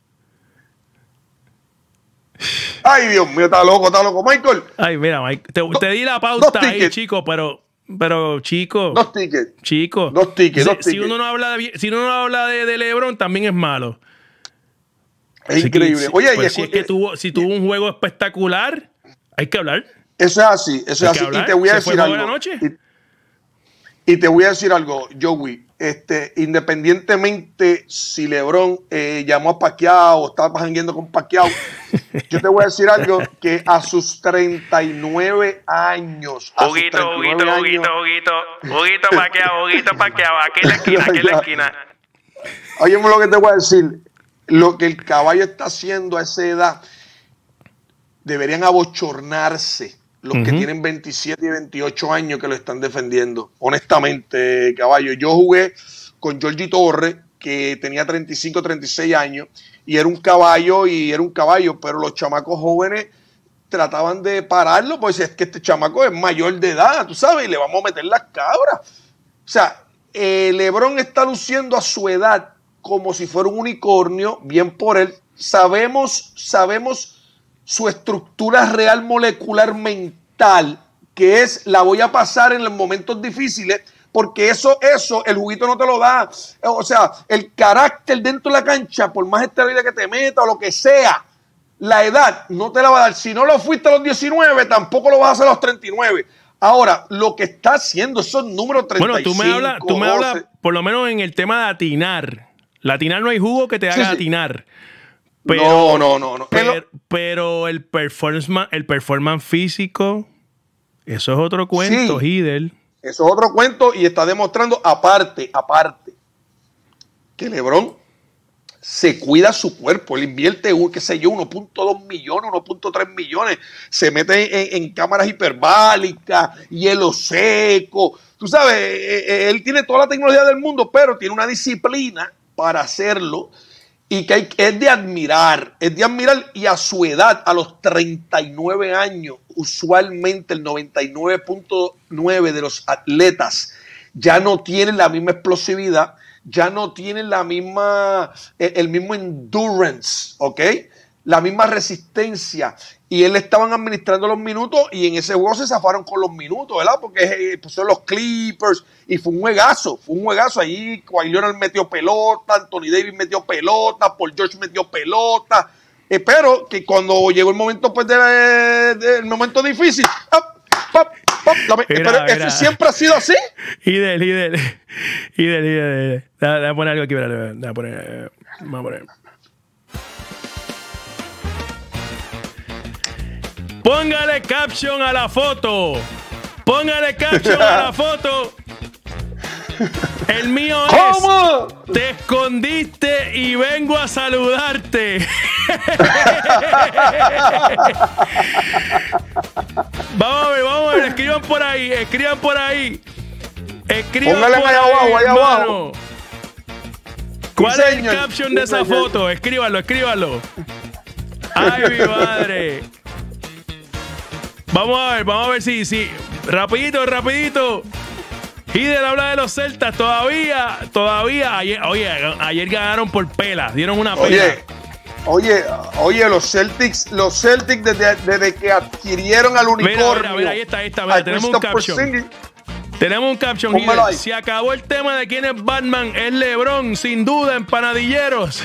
S12: Ay, Dios mío, está loco. Michael.
S1: Ay, mira, Mike, te di la pauta ahí, chico, pero chico.
S12: 2 tickets.
S1: Chico.
S12: 2 tickets.
S1: Si uno no habla de LeBron, también es malo.
S12: Es increíble. Oye,
S1: pues si tuvo un juego espectacular, hay que hablar.
S12: Eso es así. Y te voy a decir algo. Y te voy a decir algo, Joey. Independientemente si LeBron llamó a Pacquiao o estaba jangueando con Pacquiao, yo te voy a decir algo, que a sus 39 años.
S1: Juguito, Pacquiao, aquí en la esquina.
S12: Óyeme lo que te voy a decir. Lo que el caballo está haciendo a esa edad, deberían abochornarse los que tienen 27 y 28 años que lo están defendiendo. Honestamente, caballo. Yo jugué con Georgie Torres, que tenía 35, 36 años,
S5: y era un caballo, pero los chamacos jóvenes trataban de pararlo, pues es que este chamaco es mayor de edad, tú sabes, y le vamos a meter las cabras. O sea, LeBron está luciendo a su edad como si fuera un unicornio, bien por él. Sabemos su estructura real molecular mental, que es la voy a pasar en los momentos difíciles, porque eso el juguito no te lo da. O sea, el carácter dentro de la cancha, por más esteroide que te meta o lo que sea, la edad no te la va a dar. Si no lo fuiste a los 19, tampoco lo vas a hacer a los 39. Ahora, lo que está haciendo esos números 35.
S1: Bueno, tú me hablas, por lo menos en el tema de atinar. Latinar no hay jugo que te haga atinar. Pero,
S5: no.
S1: Pero el performance físico, eso es otro cuento, Hidel.
S5: Eso es otro cuento y está demostrando, aparte, que LeBron se cuida su cuerpo. Él invierte, qué sé yo, 1.2 millones, 1.3 millones. Se mete en cámaras hiperbáricas, hielo seco. Tú sabes, él tiene toda la tecnología del mundo, pero tiene una disciplina para hacerlo y que es de admirar. Y a su edad, a los 39 años, usualmente el 99.9 de los atletas ya no tienen la misma explosividad, ya no tienen el mismo endurance, ¿ok? La misma resistencia. Y él estaban administrando los minutos y en ese juego se zafaron con los minutos, ¿verdad? Porque son los Clippers y fue un juegazo. Ahí Kawhi Leonard metió pelota, Anthony Davis metió pelota, Paul George metió pelota. Pero que cuando llegó el momento pues, del momento difícil, pero eso siempre ha sido así.
S1: Hidel. Déjame poner algo aquí. Vamos a poner. Póngale caption a la foto. El mío ¿Cómo? Es te escondiste y vengo a saludarte. Vamos a ver, escriban por ahí.
S5: Póngale ahí abajo.
S1: ¿Cuál es el caption de esa foto? Escríbanlo. Ay, mi madre. Vamos a ver si. Rapidito. Hidel habla de los Celtas. Todavía. Ayer ganaron por pela. Dieron una pela.
S5: Oye, los Celtics desde que adquirieron al unicornio.
S1: Mira, ahí está. Tenemos un caption. Hidel. Se acabó el tema de quién es Batman. Es LeBron, sin duda, en Panadilleros.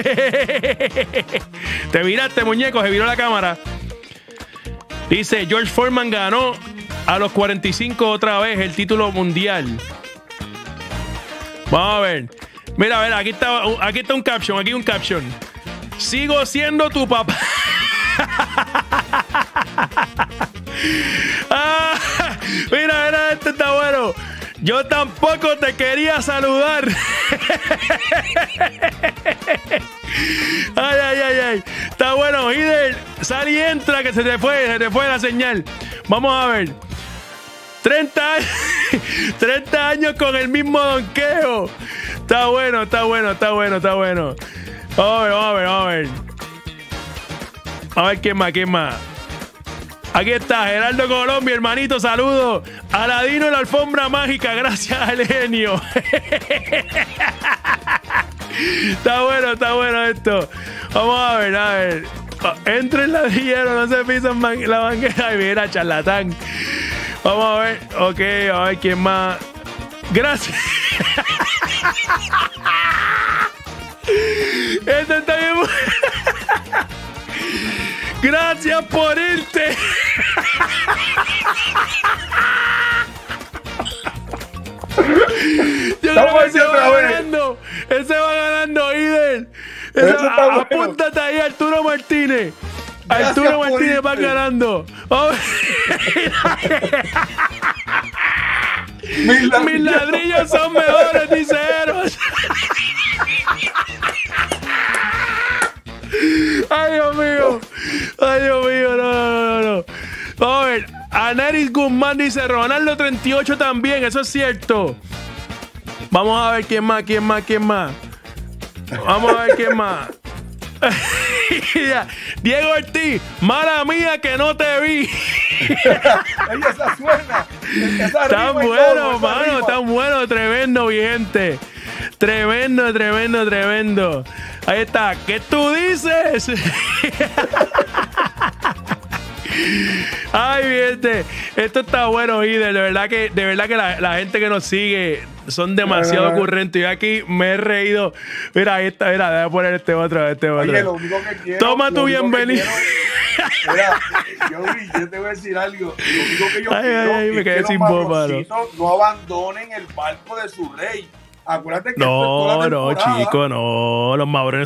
S1: Te viraste, muñeco. Se viró la cámara. Dice, George Foreman ganó a los 45 otra vez el título mundial. Vamos a ver. Mira, aquí está un caption. Sigo siendo tu papá. Mira, este está bueno. Yo tampoco te quería saludar. Ay. Está bueno, Hidel. Sal y entra, que se te fue la señal. Vamos a ver. 30 años con el mismo donqueo. Está bueno. Vamos a ver. A ver quién más. Aquí está, Gerardo Colón, mi hermanito, saludos. Aladino en la alfombra mágica, gracias al genio. Está bueno esto. Vamos a ver. Entre el ladrillero, no se pisan la banqueta. Ay, mira, charlatán. Vamos a ver. Ok, a ver quién más. Gracias. Esto está bien. Gracias por irte. Yo creo que ese va ganando, Hidel. Apúntate ahí, Arturo Martínez. Arturo Martínez va ganando. Mis ladrillos son mejores, dice Eros. Ay, Dios mío, no. Vamos a ver, Aneris Guzmán dice Ronaldo 38 también, eso es cierto. Vamos a ver quién más. Vamos a ver quién más. Diego Ortiz, mala mía que no te vi.
S12: Esa suena.
S1: Tan bueno, mano, tan bueno, tremendo, mi gente. Tremendo, tremendo, tremendo. Ahí está. ¿Qué tú dices? Ay, mi gente, esto está bueno, Ider. De verdad que la gente que nos sigue son demasiado ocurrentes. Yo aquí me he reído. Mira, ahí está, mira, déjame poner este otro.
S12: Oye, lo único que quiero,
S1: toma tu bienvenido.
S12: Mira, yo te voy a decir algo. Lo único que yo quiero
S1: me quedé
S12: es que
S1: sin
S12: los
S1: voz,
S12: Mabrositos no abandonen el barco de su rey. Acuérdate que
S1: no, chicos, no. Los mabrones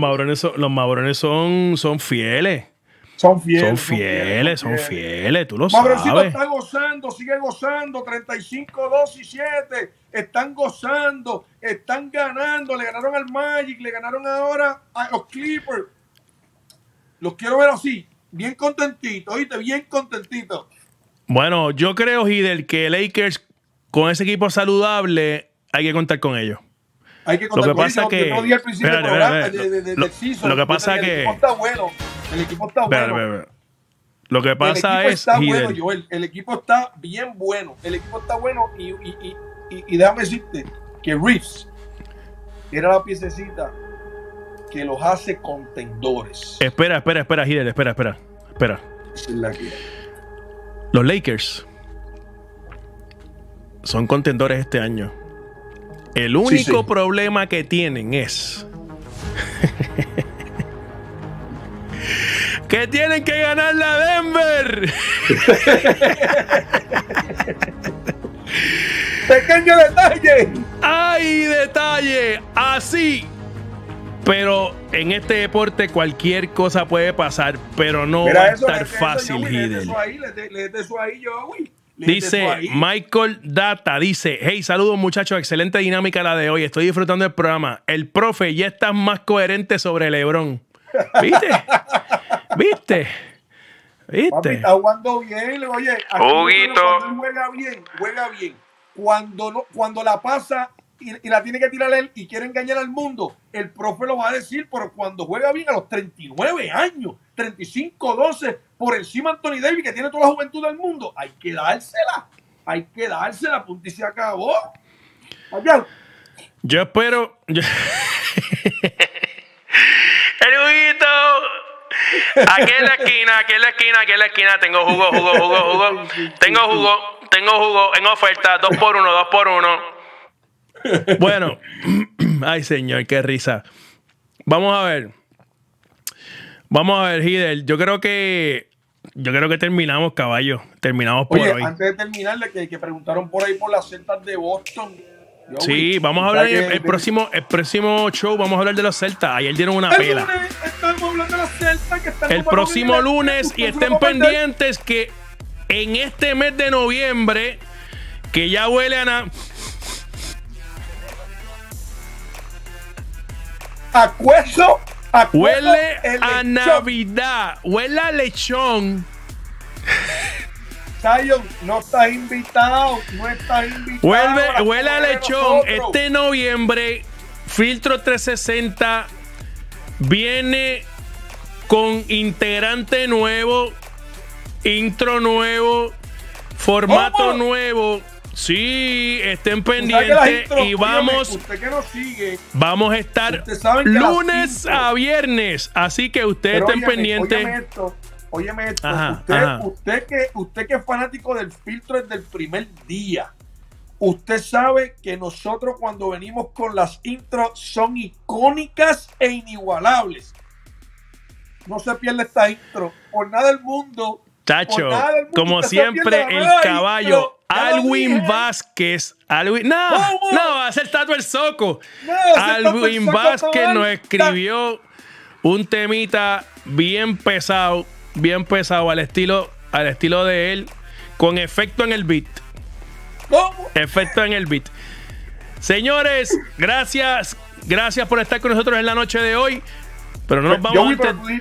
S1: son fieles.
S12: Son fieles.
S1: Tú lo
S12: Mabrosito
S1: sabes.
S12: está gozando, sigue gozando. 35-2-7. Están gozando, están ganando. Le ganaron al Magic, le ganaron ahora a los Clippers. Los quiero ver así, bien contentitos, ¿oíste? Bien contentitos.
S1: Bueno, yo creo, Hidel, que Lakers con ese equipo saludable hay que contar con ellos.
S12: Hay que contar con ellos. Lo
S1: que pasa es que
S12: el equipo está bueno. El equipo está bueno.
S1: Lo que pasa es,
S12: bueno, Joel, el equipo está bien bueno. El equipo está bueno y déjame decirte que Reeves era la piececita que los hace contendores.
S1: Espera, Hidel, espera. Los Lakers son contendores este año. El único problema que tienen es que tienen que ganar la Denver.
S12: Pequeño detalle.
S1: ¡Ay, detalle! Así. Pero en este deporte cualquier cosa puede pasar, pero no va a estar fácil, Hidel. Dice Michael Data, dice: hey, saludos muchachos, excelente dinámica la de hoy, estoy disfrutando del programa. El profe ya está más coherente sobre LeBron. ¿Viste?
S12: Papi, está jugando bien. Oye, cuando juega bien. Cuando la pasa y la tiene que tirar él y quiere engañar al mundo, el profe lo va a decir, pero cuando juega bien a los 39 años, 35-12, por encima de Anthony Davis, que tiene toda la juventud del mundo, hay que dársela, punto y se acabó. Allá.
S1: Yo espero. El juguito. Aquí en la esquina. Tengo jugo. Tengo jugo en oferta. 2x1. Bueno. Ay, señor, qué risa. Vamos a ver, Hidel. Yo creo que terminamos, caballo. Terminamos por hoy.
S12: Antes de terminarle, que preguntaron por ahí por las Celtas de Boston.
S1: Sí, vamos a hablar el próximo show, vamos a hablar de los Celtas. Ayer dieron una pela.
S12: Estamos hablando de los Celtas que están
S1: el próximo lunes, y estén pendientes que en este mes de noviembre, que ya huele a huele a Navidad, huele a lechón.
S12: Zion, no estás invitado.
S1: Huele a lechón. Este noviembre, Filtro 360 viene con integrante nuevo, intro nuevo, formato nuevo. Sí, estén pendientes y vamos.
S12: Usted que nos sigue,
S1: vamos a estar lunes a viernes, así que ustedes estén pendientes.
S12: Óyeme esto,
S1: Ajá.
S12: Usted que es fanático del filtro desde el primer día, usted sabe que nosotros cuando venimos con las intros son icónicas e inigualables. No se pierde esta intro por nada del mundo.
S1: Chacho, como siempre, el caballo Alwin Vázquez. No, va a ser Tato el Soco. Alwin Vázquez nos escribió un temita bien pesado al estilo de él, con efecto en el beat.
S12: ¿Cómo?
S1: Efecto en el beat. Señores, gracias por estar con nosotros en la noche de hoy. Pero no nos vamos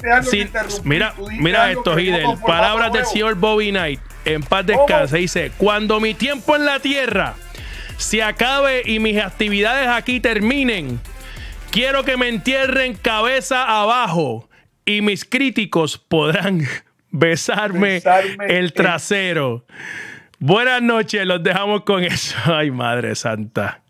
S1: Mira esto, Hidel. Palabras del señor Bobby Knight. En paz descanse. Dice: cuando mi tiempo en la tierra se acabe y mis actividades aquí terminen, Quiero que me entierren cabeza abajo y mis críticos podrán besarme el trasero. Buenas noches, los dejamos con eso. Ay, Madre Santa.